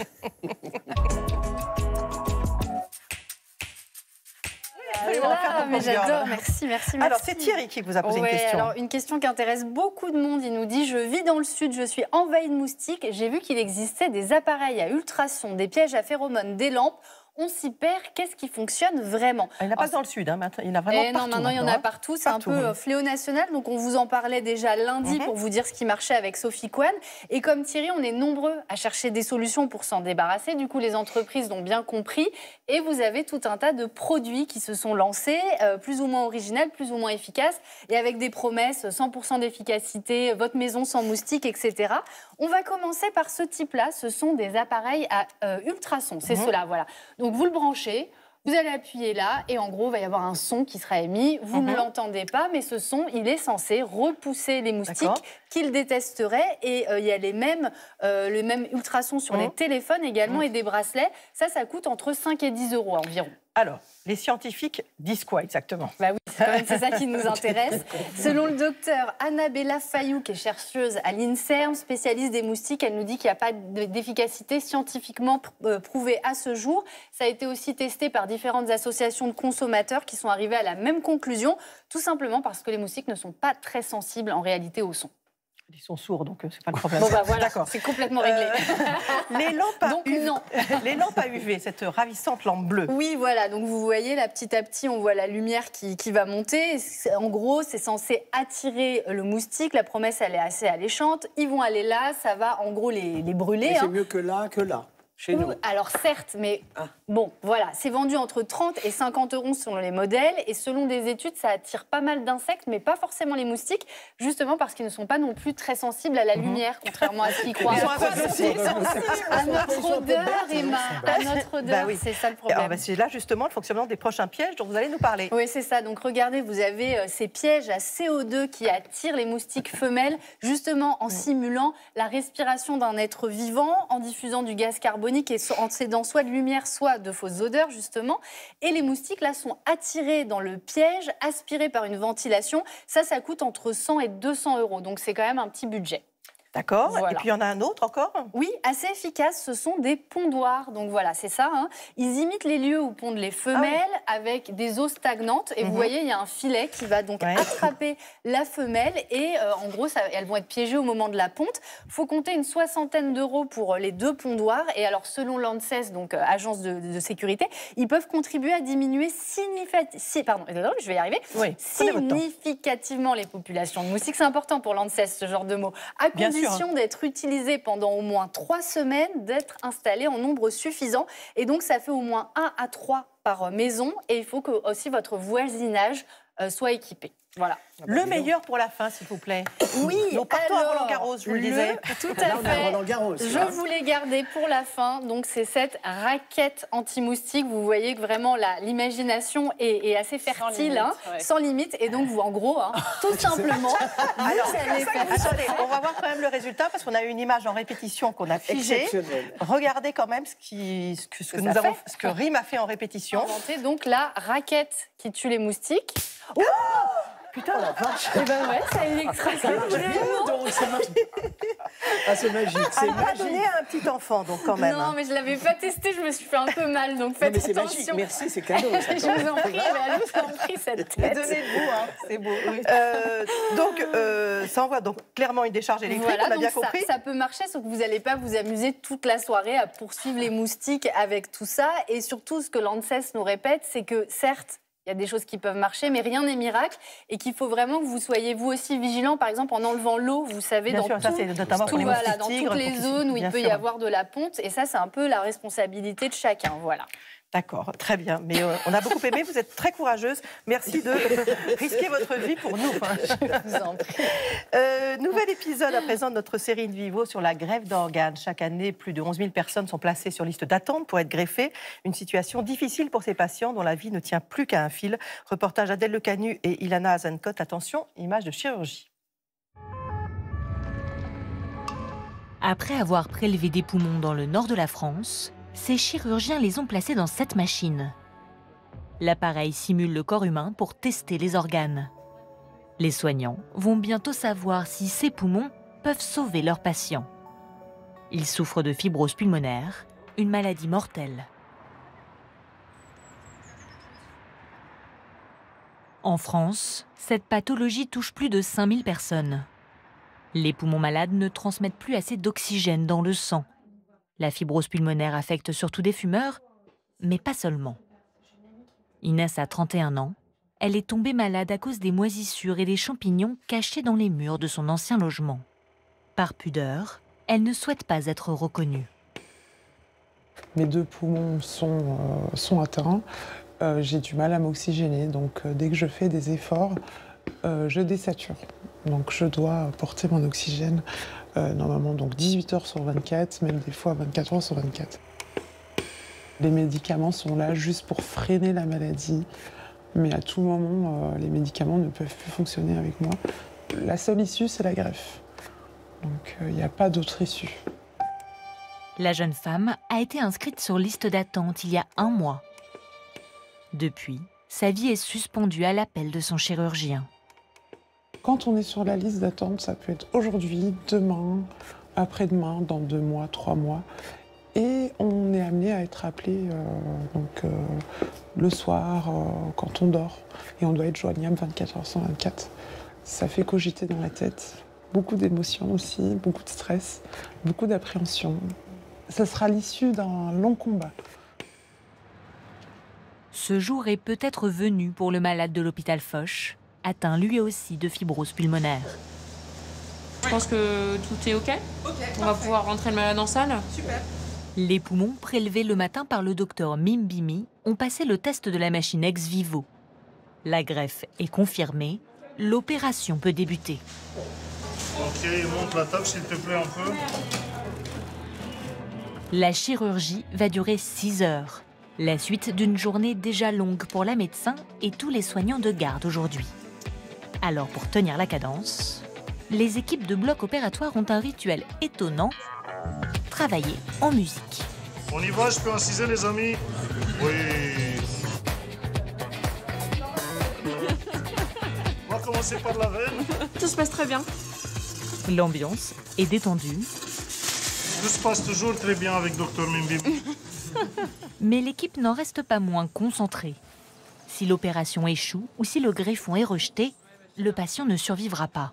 Ah, mais j'adore, merci, merci, merci. Alors, c'est Thierry qui vous a posé ouais, une question. Alors, une question qui intéresse beaucoup de monde. Il nous dit « Je vis dans le sud, je suis envahi de moustiques. J'ai vu qu'il existait des appareils à ultrasons, des pièges à phéromones, des lampes. On s'y perd, qu'est-ce qui fonctionne vraiment ?» Il n'y en a pas dans le sud, hein, il y en a vraiment et partout. Non, maintenant, il y en a partout. C'est un peu oui. fléau national. Donc, on vous en parlait déjà lundi mm-hmm. pour vous dire ce qui marchait avec Sophie Kwan. Et comme Thierry, on est nombreux à chercher des solutions pour s'en débarrasser. Du coup, les entreprises l'ont bien compris. Et vous avez tout un tas de produits qui se sont lancés, euh, plus ou moins originaux, plus ou moins efficaces, et avec des promesses, cent pour cent d'efficacité, votre maison sans moustiques, et cetera. On va commencer par ce type-là. Ce sont des appareils à euh, ultrasons. C'est mm-hmm. cela, voilà. Donc, vous le branchez, vous allez appuyer là, et en gros, il va y avoir un son qui sera émis. Vous mm-hmm. ne l'entendez pas, mais ce son, il est censé repousser les moustiques qu'ils détesteraient. Et euh, il y a les mêmes, euh, les mêmes ultrasons sur mm-hmm. les téléphones également mm-hmm. et des bracelets. Ça, ça coûte entre cinq et dix euros environ. Alors, les scientifiques disent quoi exactement? Bah oui, c'est quand même c'est ça qui nous intéresse. Selon le docteur Annabella Fayou, qui est chercheuse à l'INSERM, spécialiste des moustiques, elle nous dit qu'il n'y a pas d'efficacité scientifiquement prouvée à ce jour. Ça a été aussi testé par différentes associations de consommateurs qui sont arrivés à la même conclusion, tout simplement parce que les moustiques ne sont pas très sensibles en réalité au son. Ils sont sourds, donc c'est pas le problème. Bon bah voilà, c'est complètement réglé. Euh, les lampes à donc, U V, non. les lampes à U V, cette ravissante lampe bleue. Oui, voilà. Donc vous voyez, là, petit à petit, on voit la lumière qui, qui va monter. En gros, c'est censé attirer le moustique. La promesse, elle est assez alléchante. Ils vont aller là, ça va en gros les, les brûler. Mais c'est hein. mieux que là, que là. Chez nous. Alors certes, mais ah. bon, voilà, c'est vendu entre trente et cinquante euros selon les modèles, et selon des études, ça attire pas mal d'insectes, mais pas forcément les moustiques, justement parce qu'ils ne sont pas non plus très sensibles à la lumière, mmh. contrairement à ce qu'ils croient. Ils sont un peu sensibles. À notre odeur, Emma, à notre odeur, bah oui. c'est ça le problème. Bah c'est là justement le fonctionnement des prochains pièges dont vous allez nous parler. Oui, c'est ça. Donc regardez, vous avez euh, ces pièges à C O deux qui attirent les moustiques femelles, justement en mmh. simulant la respiration d'un être vivant, en diffusant du gaz carbonique et en cédant soit de lumière, soit de fausses odeurs, justement. Et les moustiques, là, sont attirés dans le piège, aspirés par une ventilation. Ça, ça coûte entre cent et deux cents euros. Donc, c'est quand même un petit budget. D'accord. Voilà. Et puis, il y en a un autre encore? Oui, assez efficace. Ce sont des pondoirs. Donc, voilà, c'est ça. Hein. Ils imitent les lieux où pondent les femelles ah oui. avec des eaux stagnantes. Et mm-hmm. vous voyez, il y a un filet qui va donc ouais. attraper la femelle. Et euh, en gros, ça, elles vont être piégées au moment de la ponte. Il faut compter une soixantaine d'euros pour les deux pondoirs. Et alors, selon l'ANSES, donc euh, agence de, de sécurité, ils peuvent contribuer à diminuer significativement, pardon, je vais y arriver, oui, significativement les populations de moustiques. C'est important pour l'ANSES, ce genre de mot. À Bien condition sûr. d'être utilisé pendant au moins trois semaines, d'être installé en nombre suffisant. Et donc, ça fait au moins un à trois par maison. Et il faut que aussi votre voisinage euh, soit équipé. Voilà. Le meilleur pour la fin, s'il vous plaît. Oui, nous partons alors, à Roland-Garros, je vous le disais. Tout à fait. Je voulais garder pour la fin, donc c'est cette raquette anti-moustique. Vous voyez que vraiment l'imagination est, est assez fertile, sans limite, hein, ouais. sans limite. Et donc, vous, en gros, hein, tout simplement, vous alors, allez faire... Attendez, on va voir quand même le résultat, parce qu'on a eu une image en répétition qu'on a figée. Regardez quand même ce, qui, ce que, ce que, nous avons, ce que Rime a fait en répétition. Inventé, donc la raquette qui tue les moustiques. Oh Putain, la vache! Eh ben ouais, ça électrocute vraiment. Ah, c'est magique, c'est magique. À donner à un petit enfant, donc quand même. Non, mais je l'avais pas testé, je me suis fait un peu mal, donc faites non, mais attention. Magique. Merci, c'est cadeau. Ça, je vous en prie, je vous en prie cette tête. Donnez-vous, hein, c'est beau. Oui. Euh, donc, euh, ça envoie donc clairement une décharge électrique, voilà, on a donc bien ça, compris. Ça peut marcher, sauf que vous n'allez pas vous amuser toute la soirée à poursuivre les moustiques avec tout ça. Et surtout, ce que l'ANSES nous répète, c'est que certes, il y a des choses qui peuvent marcher, mais rien n'est miracle et qu'il faut vraiment que vous soyez vous aussi vigilant, par exemple en enlevant l'eau, vous savez, bien dans, sûr, tout, ça, c'est notamment tout, les voilà, dans tigres, toutes les zones où il peut sûr. y avoir de la ponte. Et ça, c'est un peu la responsabilité de chacun. Voilà. D'accord, très bien. Mais euh, on a beaucoup aimé, vous êtes très courageuse. Merci de risquer votre vie pour nous. Hein. Je vous en prie. Euh, nouvel épisode à présent de notre série In Vivo sur la greffe d'organes. Chaque année, plus de onze mille personnes sont placées sur liste d'attente pour être greffées. Une situation difficile pour ces patients dont la vie ne tient plus qu'à un fil. Reportage Adèle Lecanu et Ilana Azenkot. Attention, image de chirurgie. Après avoir prélevé des poumons dans le nord de la France, ces chirurgiens les ont placés dans cette machine. L'appareil simule le corps humain pour tester les organes. Les soignants vont bientôt savoir si ces poumons peuvent sauver leurs patients. Ils souffrent de fibrose pulmonaire, une maladie mortelle. En France, cette pathologie touche plus de cinq mille personnes. Les poumons malades ne transmettent plus assez d'oxygène dans le sang. La fibrose pulmonaire affecte surtout des fumeurs, mais pas seulement. Inès a trente et un ans. Elle est tombée malade à cause des moisissures et des champignons cachés dans les murs de son ancien logement. Par pudeur, elle ne souhaite pas être reconnue. Mes deux poumons sont, euh, sont atteints. Euh, j'ai du mal à m'oxygéner, donc euh, dès que je fais des efforts, euh, je désature. Donc je dois porter mon oxygène euh, normalement donc dix-huit heures sur vingt-quatre, même des fois vingt-quatre heures sur vingt-quatre. Les médicaments sont là juste pour freiner la maladie, mais à tout moment, euh, les médicaments ne peuvent plus fonctionner avec moi. La seule issue, c'est la greffe. Donc il euh, n'y a pas d'autre issue. La jeune femme a été inscrite sur liste d'attente il y a un mois. Depuis, sa vie est suspendue à l'appel de son chirurgien. Quand on est sur la liste d'attente, ça peut être aujourd'hui, demain, après-demain, dans deux mois, trois mois. Et on est amené à être appelé euh, donc, euh, le soir, euh, quand on dort. Et on doit être joignable vingt-quatre heures sur vingt-quatre. Ça fait cogiter dans la tête. Beaucoup d'émotions aussi, beaucoup de stress, beaucoup d'appréhension. Ça sera l'issue d'un long combat. Ce jour est peut-être venu pour le malade de l'hôpital Foch, atteint lui aussi de fibrose pulmonaire. Je pense que tout est OK. Okay, on parfait. Va pouvoir rentrer le malade en salle. Super. Les poumons prélevés le matin par le docteur Mimbimi ont passé le test de la machine ex vivo. La greffe est confirmée, l'opération peut débuter. Ok, monte la table s'il te plaît un peu. La chirurgie va durer six heures. La suite d'une journée déjà longue pour la médecin et tous les soignants de garde aujourd'hui. Alors pour tenir la cadence, les équipes de bloc opératoire ont un rituel étonnant, travailler en musique. On y va, je peux inciser les amis? Oui. On va commencer par la veine. Tout se passe très bien. L'ambiance est détendue. Tout se passe toujours très bien avec docteur Mimbimi. Mais l'équipe n'en reste pas moins concentrée. Si l'opération échoue ou si le greffon est rejeté, le patient ne survivra pas.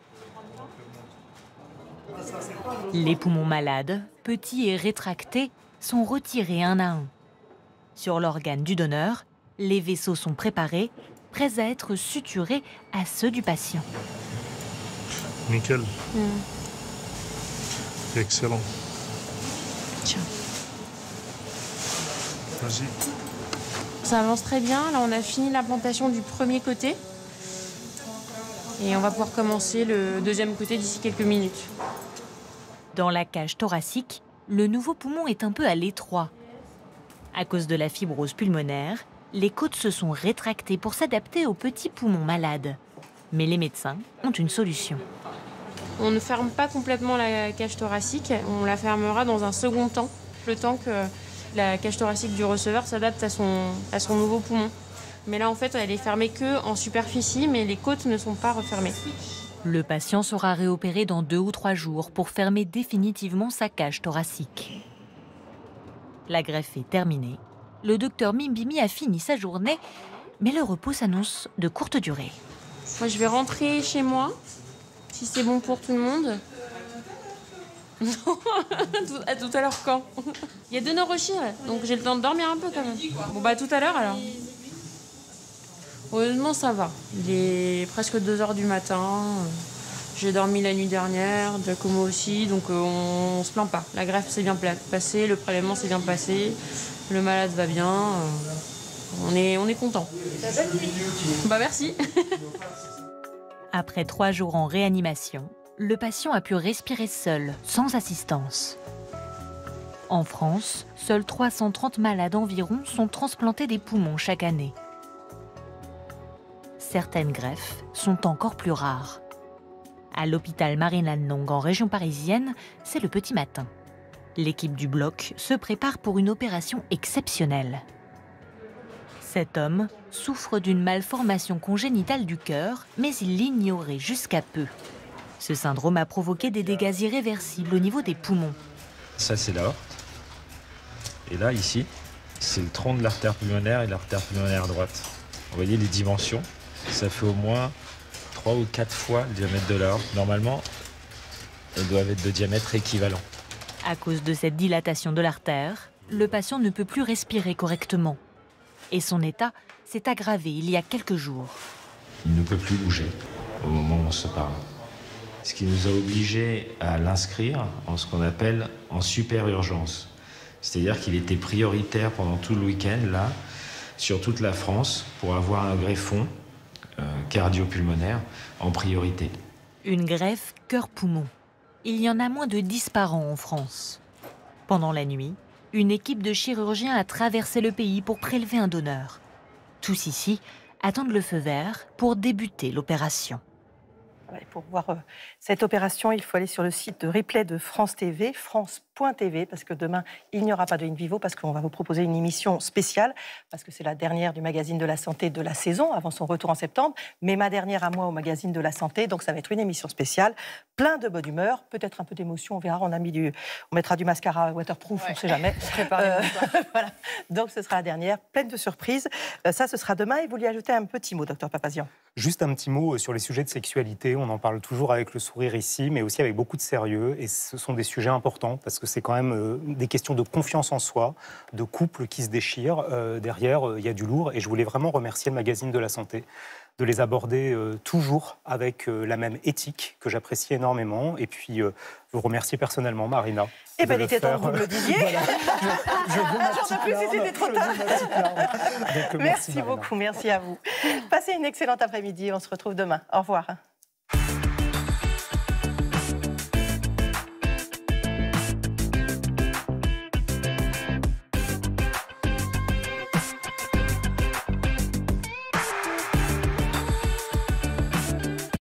Les poumons malades, petits et rétractés, sont retirés un à un. Sur l'organe du donneur, les vaisseaux sont préparés, prêts à être suturés à ceux du patient. Nickel. Mm. Excellent. Tiens. Vas-y. Ça avance très bien. Là, on a fini l'implantation du premier côté. Et on va pouvoir commencer le deuxième côté d'ici quelques minutes. Dans la cage thoracique, le nouveau poumon est un peu à l'étroit. À cause de la fibrose pulmonaire, les côtes se sont rétractées pour s'adapter aux petits poumons malades. Mais les médecins ont une solution. On ne ferme pas complètement la cage thoracique, on la fermera dans un second temps, le temps que la cage thoracique du receveur s'adapte à son, à son nouveau poumon. Mais là, en fait, elle est fermée que en superficie, mais les côtes ne sont pas refermées. Le patient sera réopéré dans deux ou trois jours pour fermer définitivement sa cage thoracique. La greffe est terminée. Le docteur Mimbimi a fini sa journée, mais le repos s'annonce de courte durée. Moi, je vais rentrer chez moi, si c'est bon pour tout le monde. À tout à l'heure quand? Il y a deux neurochir, donc j'ai le temps de dormir un peu quand même. Bon bah tout à l'heure alors. Honnêtement ça va. Il est presque deux heures du matin. J'ai dormi la nuit dernière, Giacomo aussi, donc on, on se plaint pas. La greffe s'est bien passée, le prélèvement s'est bien passé. Le malade va bien. Euh, on est, on est content. Bah merci. Après trois jours en réanimation, le patient a pu respirer seul, sans assistance. En France, seuls trois cent trente malades environ sont transplantés des poumons chaque année. Certaines greffes sont encore plus rares. À l'hôpital Marine-Lannelongue en région parisienne, c'est le petit matin. L'équipe du bloc se prépare pour une opération exceptionnelle. Cet homme souffre d'une malformation congénitale du cœur, mais il l'ignorait jusqu'à peu. Ce syndrome a provoqué des dégâts irréversibles au niveau des poumons. Ça, c'est l'aorte. Et là, ici, c'est le tronc de l'artère pulmonaire et l'artère pulmonaire droite. Vous voyez les dimensions, ça fait au moins trois ou quatre fois le diamètre de l'aorte. Normalement, elles doivent être de diamètre équivalent. À cause de cette dilatation de l'artère, le patient ne peut plus respirer correctement. Et son état s'est aggravé il y a quelques jours. Il ne peut plus bouger au moment où on se parle. Ce qui nous a obligés à l'inscrire en ce qu'on appelle en super urgence. C'est-à-dire qu'il était prioritaire pendant tout le week-end, là, sur toute la France, pour avoir un greffon euh, cardio-pulmonaire en priorité. Une greffe cœur-poumon. Il y en a moins de dix par an en France. Pendant la nuit, une équipe de chirurgiens a traversé le pays pour prélever un donneur. Tous ici attendent le feu vert pour débuter l'opération. Pour voir euh, cette opération, il faut aller sur le site de replay de France T V, france point T V, parce que demain, il n'y aura pas de In Vivo, parce qu'on va vous proposer une émission spéciale, parce que c'est la dernière du magazine de la santé de la saison, avant son retour en septembre, mais ma dernière à moi au magazine de la santé, donc ça va être une émission spéciale, plein de bonne humeur, peut-être un peu d'émotion, on verra, on, a mis du, on mettra du mascara waterproof, ouais. On ne sait jamais. Euh, voilà. Donc ce sera la dernière, pleine de surprises. Euh, ça, ce sera demain, et vous lui ajoutez un petit mot, docteur Papazian. Juste un petit mot sur les sujets de sexualité. On en parle toujours avec le sourire ici, mais aussi avec beaucoup de sérieux. Et ce sont des sujets importants parce que c'est quand même euh, des questions de confiance en soi, de couples qui se déchirent. Euh, derrière, il euh, y a du lourd. Et je voulais vraiment remercier le magazine de la santé de les aborder euh, toujours avec euh, la même éthique que j'apprécie énormément. Et puis, euh, vous remercier personnellement, Marina. Eh bien, il était temps que vous me le disiez. Voilà. Je, je veux ma petite plus si c'était trop tard. Donc, merci, merci beaucoup, merci à vous. Passez une excellente après-midi. On se retrouve demain. Au revoir.